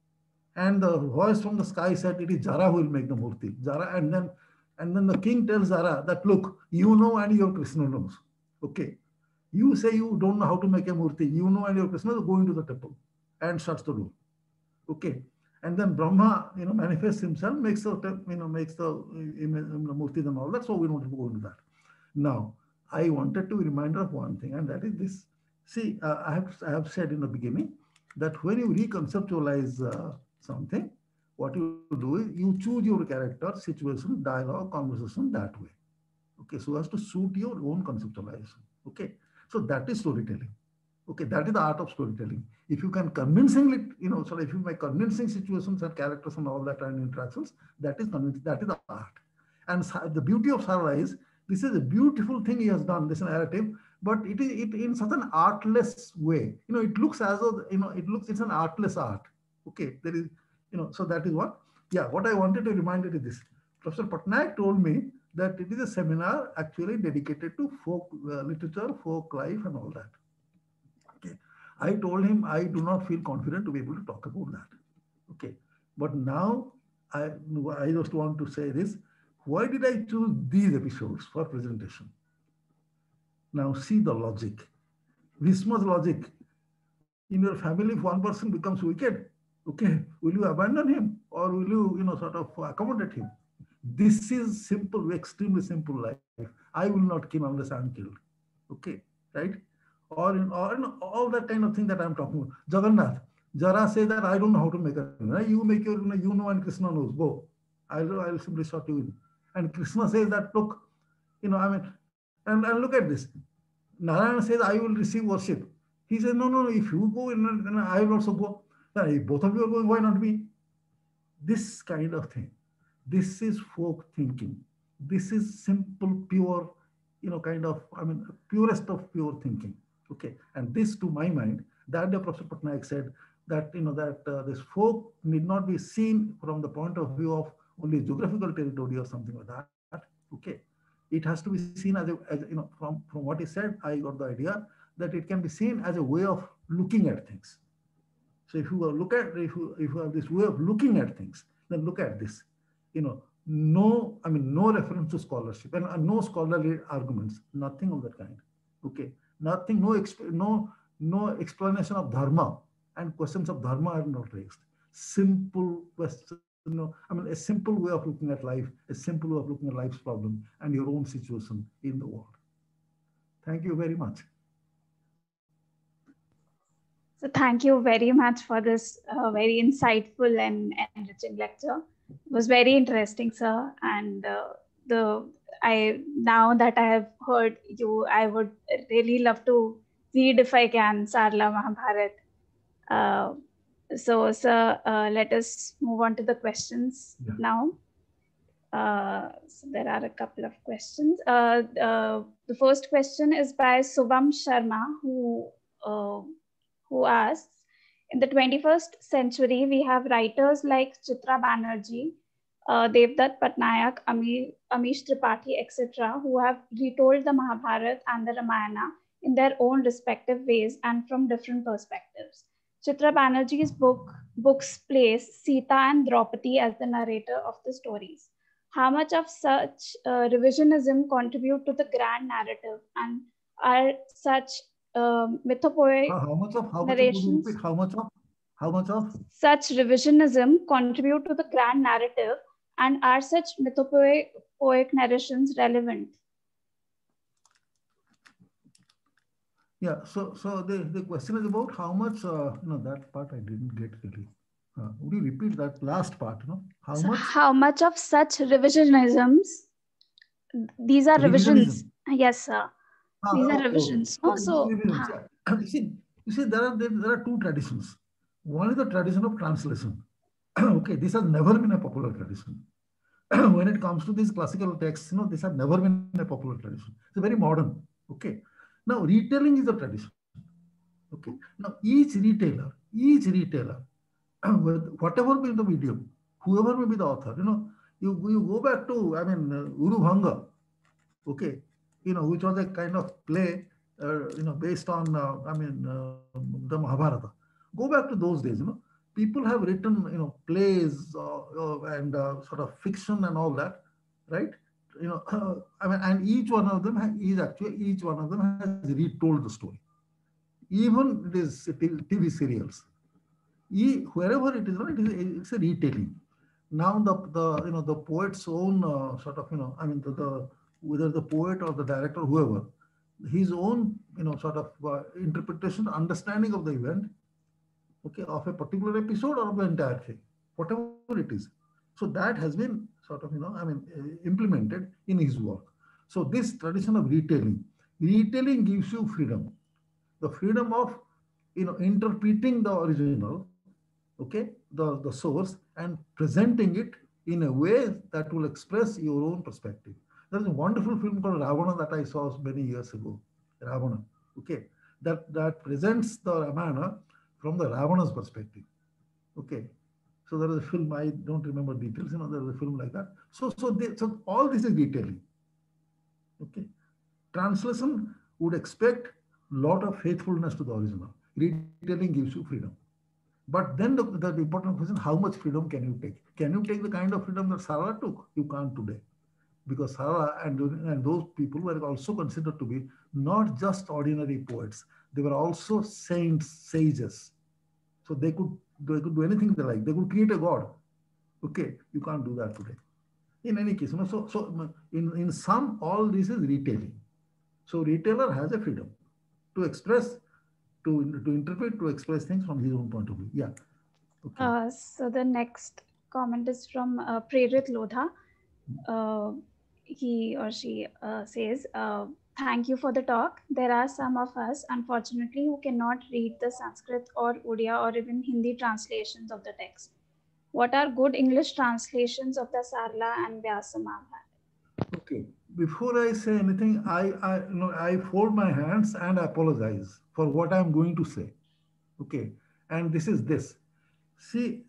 And the voice from the sky said, it is Jara who will make the murti. Jara, and then and then the king tells Jara that, look, you know and your Krishna knows. Okay. You say you don't know how to make a murti. You know and your Krishna go into the temple and shuts the door. Okay. And then Brahma, you know, manifests himself, makes the, you know, makes the, the murti and all that. So we don't want to go into that. Now, I wanted to remind of one thing, and that is this. See, uh, I have I have said in the beginning that when you reconceptualize uh, something, what you do is you choose your character, situation, dialogue, conversation that way. Okay, so as to suit your own conceptualization. Okay, so that is storytelling. Okay, that is the art of storytelling. If you can convincingly, you know, so if you make convincing situations and characters and all that and interactions, that is convincing, that is the art. And the beauty of Sarala is, this is a beautiful thing he has done, this narrative, but it is it in such an artless way. You know, it looks as though, you know, it looks, it's an artless art. Okay, there is, you know, so that is what, yeah, what I wanted to remind you is this. Professor Patnaik told me that it is a seminar actually dedicated to folk uh, literature, folk life and all that. Okay, I told him I do not feel confident to be able to talk about that. Okay, but now I, I just want to say this. Why did I choose these episodes for presentation? Now see the logic. Bhishma's logic. In your family, if one person becomes wicked, okay, will you abandon him or will you, you know, sort of accommodate him? This is simple, extremely simple life. I will not kill unless I'm killed. Okay, right? Or in, or in all that kind of thing that I'm talking about. Jagannath, Jara says that I don't know how to make a, you make your, you know, and Krishna knows, go. I'll, I'll simply shot you in. And Krishna says that, look, you know, I mean, and, and look at this. Narayana says, I will receive worship. He says, no, no, no, if you go, then I will also go. Then if both of you are going, why not me? This kind of thing. This is folk thinking. This is simple, pure, you know, kind of, I mean, purest of pure thinking. Okay. And this, to my mind, that the Professor Patnaik said that, you know, that uh, this folk need not be seen from the point of view of only geographical territory or something like that. Okay. It has to be seen as a, as, you know, from, from what he said, I got the idea that it can be seen as a way of looking at things. So if you look at, if you, if you have this way of looking at things, then look at this. You know, no, I mean, no reference to scholarship and uh, no scholarly arguments, nothing of that kind. Okay, nothing, no, no, no explanation of dharma and questions of dharma are not raised. Simple question, you know, I mean, a simple way of looking at life, a simple way of looking at life's problem and your own situation in the world. Thank you very much. So thank you very much for this uh, very insightful and enriching lecture. It was very interesting, sir. And uh, the I now that I have heard you, I would really love to read if I can Sarla Mahabharat. Uh, so, sir, uh, let us move on to the questions yeah. now. Uh, so there are a couple of questions. Uh, uh, the first question is by Subham Sharma, who uh, who asks, in the twenty-first century, we have writers like Chitra Banerjee, uh, Devdutt Patnaik, Ami, Amish Tripathi, et cetera, who have retold the Mahabharata and the Ramayana in their own respective ways and from different perspectives. Chitra Banerjee's book, books place Sita and Draupadi as the narrator of the stories. How much of such uh, revisionism contribute to the grand narrative, and are such um, mythopoeic how, how much of how narrations? Much of, how much of how much of such revisionism contribute to the grand narrative, and are such mythopoeic narrations relevant? Yeah. So so the the question is about how much. Uh, you know that part I didn't get really. Uh, would you repeat that last part? You know, how so much? How much of such revisionisms? These are revisions. Yes, sir. Ah, these are revisions. Okay. Also, revisions. Yeah. You see, you see, there are there, there are two traditions. One is the tradition of translation. Okay, this has never been a popular tradition. When it comes to these classical texts, you know, this has never been a popular tradition. It's very modern. Okay. Now, retelling is a tradition. Okay. Now, each retailer, each retailer, whatever be the medium, whoever may be the author, you know, you, you go back to, I mean, uh, Uru Bhanga, okay, you know, which was a kind of play, uh, you know, based on, uh, I mean, uh, the Mahabharata. Go back to those days, you know, people have written, you know, plays uh, uh, and uh, sort of fiction and all that, right? You know, uh, I mean, and each one of them is actually, each one of them has retold the story. Even it is T V serials. E, wherever it is, it is it's a retelling. Now the the you know the poet's own uh, sort of you know I mean the, the whether the poet or the director, whoever, his own you know sort of uh, interpretation, understanding of the event, okay, of a particular episode or of the entire thing, whatever it is. So that has been sort of you know I mean uh, implemented in his work. So this tradition of retelling, retelling gives you freedom, the freedom of you know interpreting the original, okay, the the source, and presenting it in a way that will express your own perspective. There's a wonderful film called Ravana that I saw many years ago, Ravana, okay, that that presents the Ramayana from the Ravana's perspective, okay. So there is a film, I don't remember details, you know, there is a film like that. So so they, so all this is detailing, okay. Translation would expect lot of faithfulness to the original. Retelling gives you freedom. But then the, the important question, how much freedom can you take? Can you take the kind of freedom that Sarala took? You can't today. Because Sarala and, and those people were also considered to be not just ordinary poets. They were also saints, sages. So they could, they could do anything they like. They could create a god. Okay, you can't do that today. In any case, you know, so, so in, in sum, all this is retailing. So retailer has a freedom to express, to, to interpret, to express things from his own point of view. Yeah. Okay. Uh, so the next comment is from uh, Prerit Lodha. Uh, he or she uh, says, uh, thank you for the talk. There are some of us, unfortunately, who cannot read the Sanskrit or Odia or even Hindi translations of the text. What are good English translations of the Sarla and Vyasa Mahabharata? Okay. Before I say anything, I, I, you know, I fold my hands and apologize for what I'm going to say. Okay. And this is this. See,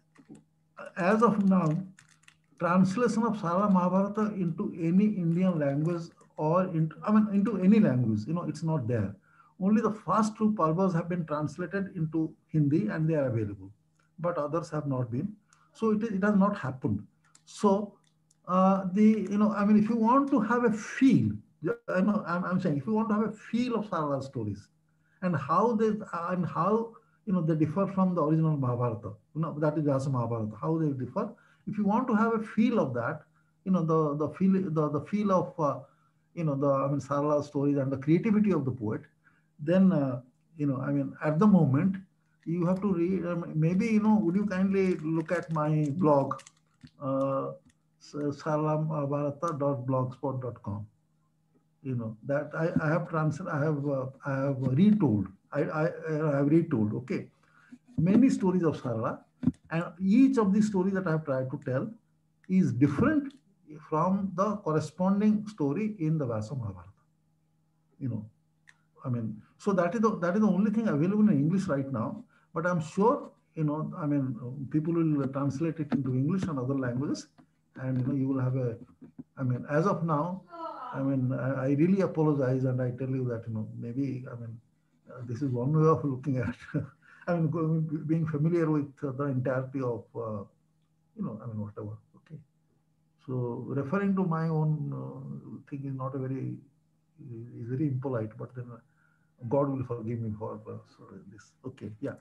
as of now, translation of Sarla Mahabharata into any Indian language or into, I mean, into any language, you know, it's not there. Only the first two parvas have been translated into Hindi and they are available, but others have not been. So it, it has not happened. So uh, the, you know, I mean, if you want to have a feel, I know, I'm, I'm saying, if you want to have a feel of Sarla stories and how they, and how, you know, they differ from the original Mahabharata, you know, that is Vyasa Mahabharata, how they differ. If you want to have a feel of that, you know, the, the feel, the, the feel of, uh, you know, the, I mean, Sarla stories and the creativity of the poet, then, uh, you know, I mean, at the moment, you have to read, um, maybe, you know, would you kindly look at my blog, uh, sarla mahabharata dot blogspot dot com. you know, that I, I have translated, I have, uh, I have retold, I, I, I have retold, okay, many stories of Sarala, and each of the stories that I have tried to tell is different from the corresponding story in the Vyasa Mahabharata. You know, I mean, so that is the that is the only thing available in English right now. But I'm sure, you know, I mean, people will translate it into English and other languages, and you know, you will have a. I mean, as of now, I mean, I, I really apologize, and I tell you that, you know, maybe, I mean, uh, this is one way of looking at. I mean, going- being familiar with uh, the entirety of, uh, you know, I mean, whatever. Okay. So referring to my own uh, thing is not a very is very impolite, but then uh, God will forgive me for uh, so this. Okay, yeah.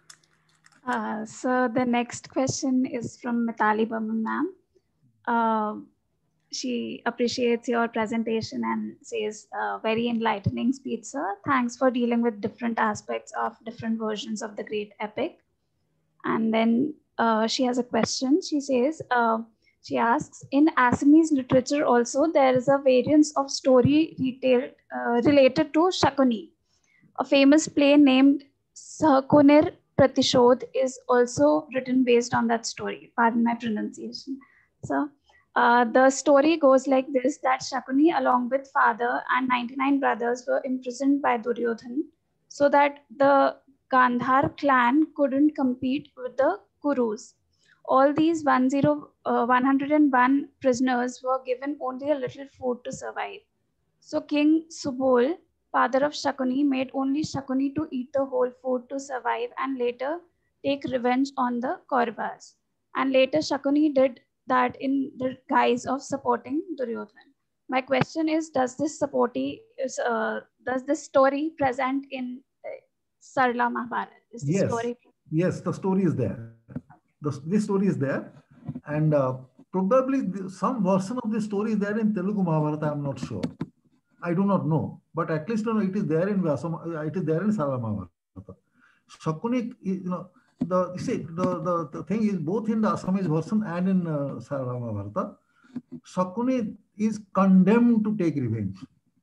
Uh, so the next question is from Mitali Burman ma'am. Uh, she appreciates your presentation and says, uh, very enlightening speech, sir. Thanks for dealing with different aspects of different versions of the great epic. And then uh, she has a question. She says, uh, she asks, in Assamese literature also, there is a variance of story retailed, uh, related to Shakuni. A famous play named Sakunir Pratishodh is also written based on that story. Pardon my pronunciation. So uh, the story goes like this, that Shakuni, along with father and ninety-nine brothers, were imprisoned by Duryodhan so that the Gandhar clan couldn't compete with the Kurus. All these one hundred one prisoners were given only a little food to survive. So King Subol, father of Shakuni, made only Shakuni to eat the whole food to survive and later take revenge on the Kauravas. And later Shakuni did that in the guise of supporting Duryodhan. My question is, does this supporti, is, uh, does this story present in uh, Sarla Mahabharata? Is the Yes, story? yes, the story is there. The, this story is there, and uh, probably the, some version of this story is there in Telugu Mahabharata. I'm not sure. I do not know, but at least you know, it is there in Vyasa, it is there in Sarla Mahabharata. Shakuni, you know, the you see the, the, the thing is both in the Assamese version and in uh, Sarla Mahabharata, Shakuni is condemned to take revenge.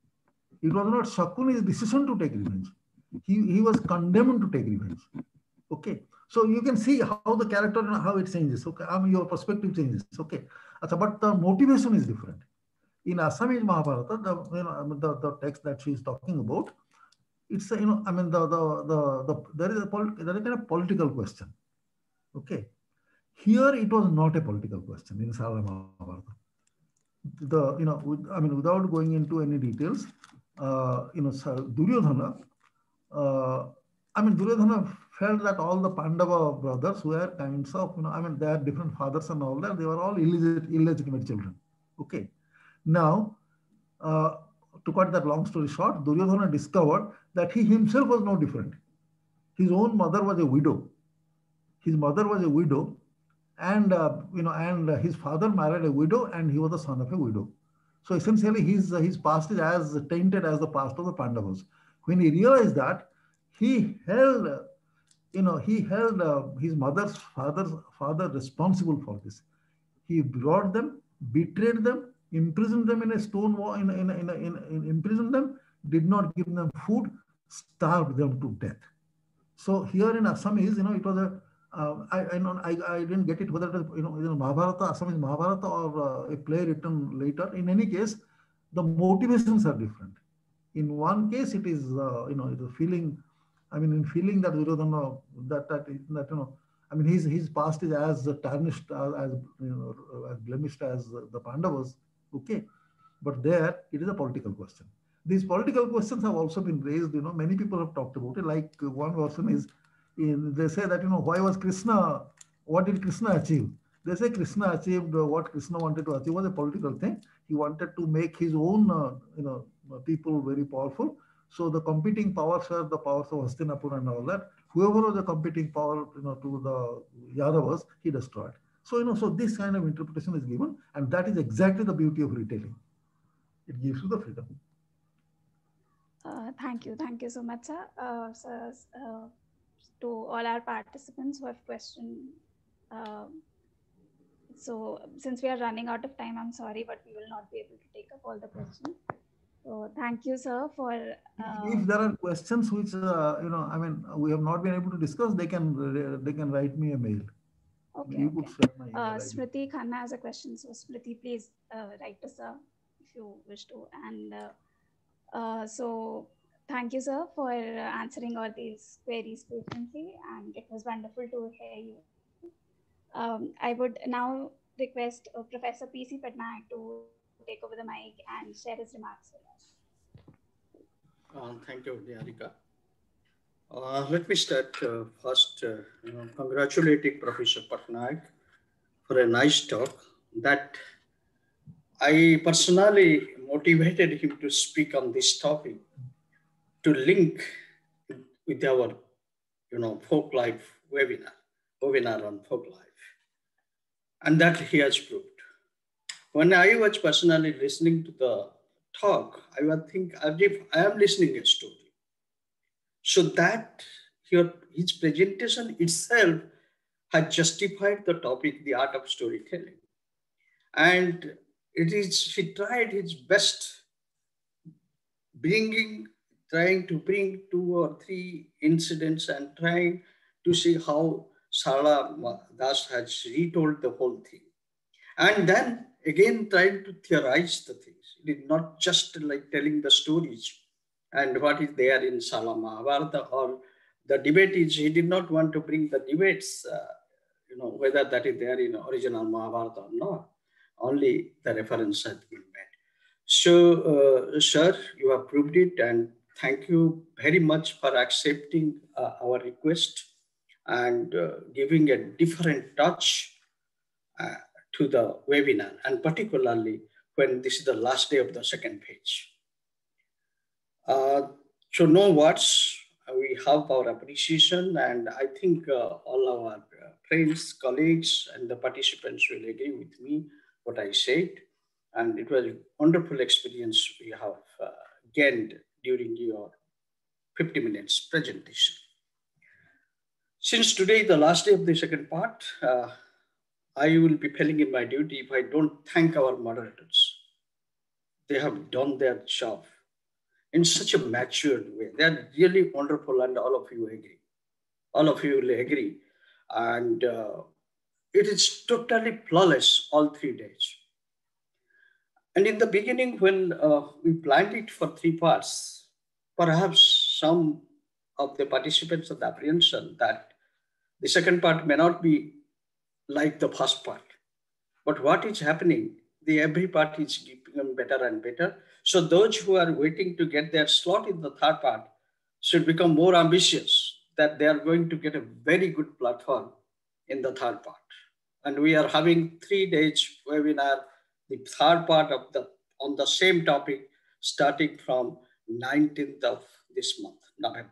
It was not Shakuni's decision to take revenge. He, he was condemned to take revenge. Okay. So you can see how the character and how it changes. Okay. I mean, your perspective changes. Okay. But the motivation is different. In Assamese Mahabharata, the, you know, the, the text that she is talking about, it's a, you know, I mean, the, the, the, the there is a, there is a kind of political question. Okay. Here it was not a political question in Sarla Mahabharata. The, you know, with, I mean, without going into any details, uh, you know, Duryodhana, uh, I mean, Duryodhana felt that all the Pandava brothers were kinds of, you know, I mean, they had different fathers and all that. They were all illegit illegitimate children. Okay. Now, uh, to cut that long story short, Duryodhana discovered that he himself was no different. His own mother was a widow. His mother was a widow, and uh, you know, and uh, his father married a widow, and he was the son of a widow. So essentially, his uh, his past is as tainted as the past of the Pandavas. When he realized that, he held, uh, you know, he held uh, his mother's father's father responsible for this. He brought them, betrayed them, imprisoned them in a stone wall, in, in, in, in, in imprisoned them, did not give them food, starved them to death. So here in Assamese, you know, it was a, uh, I, I, know, I, I didn't get it whether it was, you know, you know Mahabharata, Assamese Mahabharata, or uh, a play written later. In any case, the motivations are different. In one case, it is, uh, you know, the feeling, I mean, in feeling that Duryodhana, that, that, that, you know, I mean, his, his past is as tarnished, as, as, you know, as blemished as the Pandavas, okay? But there, it is a political question. These political questions have also been raised, you know, many people have talked about it. Like one version is, in, they say that, you know, why was Krishna, what did Krishna achieve? They say Krishna achieved uh, what Krishna wanted to achieve was a political thing. He wanted to make his own, uh, you know, people very powerful. So the competing powers were the powers of Hastinapur and all that. Whoever was the competing power, you know, to the Yadavas, he destroyed. So, you know, so this kind of interpretation is given, and that is exactly the beauty of retelling. It gives you the freedom. Uh, thank you. Thank you so much, sir. Uh, sir uh, to all our participants who have questioned. Uh, so since we are running out of time, I'm sorry, but we will not be able to take up all the questions. So So thank you, sir, for. Uh, if, if there are questions which uh, you know, I mean, we have not been able to discuss, they can they can write me a mail. Okay, You okay. could share my email Uh, I D. Smriti Khanna has a question. So Smriti, please uh, write to sir if you wish to. And uh, uh, so thank you, sir, for uh, answering all these queries patiently. And it was wonderful to hear you. Um, I would now request uh, Professor P C Patnaik to take over the mic and share his remarks with us. Uh, thank you, Niharika. Uh, let me start uh, first, uh, you know, congratulating Professor Patnaik for a nice talk that I personally motivated him to speak on this topic to link with our, you know, folk life webinar, webinar on folk life, and that he has proved. When I was personally listening to the talk, I would think as if I am listening a story. So that your, his presentation itself had justified the topic, the art of storytelling. And it is, he tried his best bringing, trying to bring two or three incidents and trying to see how Sarala Das has retold the whole thing. And then again trying to theorize the things. It is not just like telling the stories and what is there in Sala Mahabharata, or the debate is, he did not want to bring the debates, uh, you know, whether that is there in original Mahabharata or not. Only the reference has been made. So, uh, sir, you have proved it, and thank you very much for accepting uh, our request and uh, giving a different touch uh, to the webinar, and particularly when this is the last day of the second page. Uh, so no words, we have our appreciation, and I think uh, all our uh, friends, colleagues, and the participants will agree with me what I said. And it was a wonderful experience we have uh, gained during your fifty minutes presentation. Since today, the last day of the second part, uh, I will be failing in my duty if I don't thank our moderators. They have done their job in such a matured way. They are really wonderful, and all of you agree. All of you will agree. And uh, it is totally flawless all three days. And in the beginning, when uh, we planned it for three parts, perhaps some of the participants had the apprehension that the second part may not be like the first part. But what is happening, the every part is becoming better and better. So those who are waiting to get their slot in the third part should become more ambitious, that they are going to get a very good platform in the third part. And we are having three days webinar, the third part of the on the same topic, starting from nineteenth of this month, November.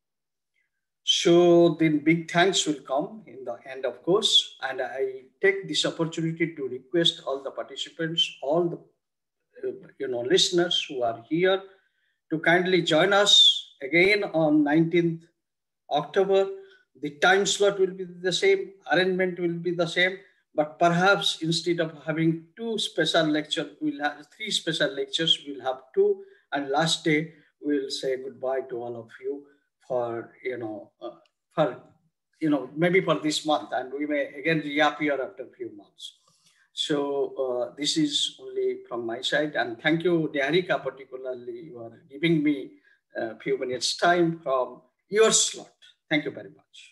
So then big thanks will come in the end, of course. And I take this opportunity to request all the participants, all the you know listeners who are here, to kindly join us again on nineteenth October. The time slot will be the same, arrangement will be the same, but perhaps instead of having two special lectures, we'll have three special lectures, we'll have two, and last day we'll say goodbye to all of you for, you know, uh, for, you know, maybe for this month, and we may again reappear after a few months. So uh, this is only from my side, and thank you, Niharika, particularly, you are giving me a few minutes time from your slot. Thank you very much.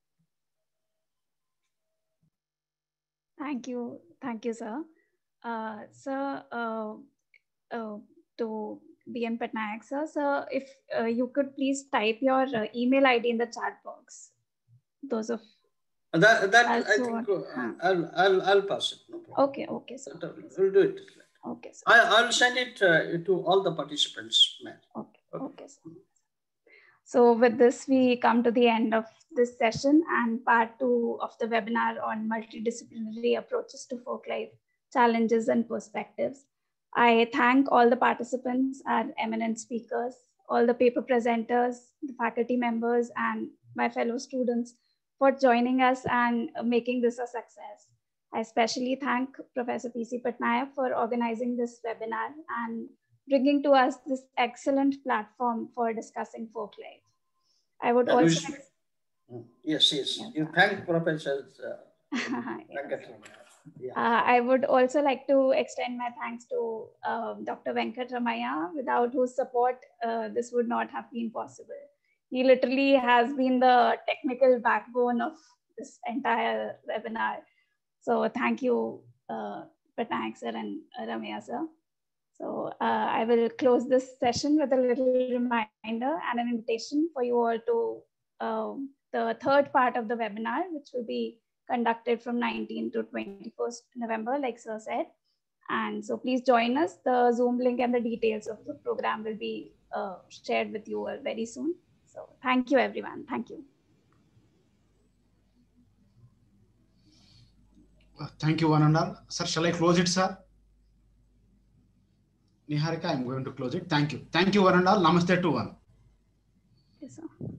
Thank you. Thank you, sir. Uh, sir, uh, uh, to B M Patnaik, sir, sir, if uh, you could please type your uh, email I D in the chat box. Those of that, that I also, think uh, huh. I'll, I'll, I'll pass it. No problem. Okay, okay, sir. Okay, sir. We'll do it. Okay, sir. I, I'll send it uh, to all the participants, man. Okay, okay, okay, sir. So with this, we come to the end of this session and part two of the webinar on multidisciplinary approaches to folk life, challenges and perspectives. I thank all the participants, our eminent speakers, all the paper presenters, the faculty members, and my fellow students for joining us and making this a success. I especially thank Professor P C Patnaik for organizing this webinar and bringing to us this excellent platform for discussing folk life. I would also... Yes, yes. yes. You thank Professor uh, yes. Yeah. Uh, I would also like to extend my thanks to uh, Doctor Venkatramaya, without whose support uh, this would not have been possible. He literally has been the technical backbone of this entire webinar. So thank you, uh, Patnaik sir and Ramaya sir. So uh, I will close this session with a little reminder and an invitation for you all to uh, the third part of the webinar, which will be conducted from nineteenth to twenty-first November, like sir said. And so please join us. The Zoom link and the details of the program will be uh, shared with you all very soon. So thank you, everyone. Thank you. Thank you, one and all. Sir, shall I close it, sir? Niharika, I'm going to close it. Thank you. Thank you, one and all. Namaste to one. Yes, sir.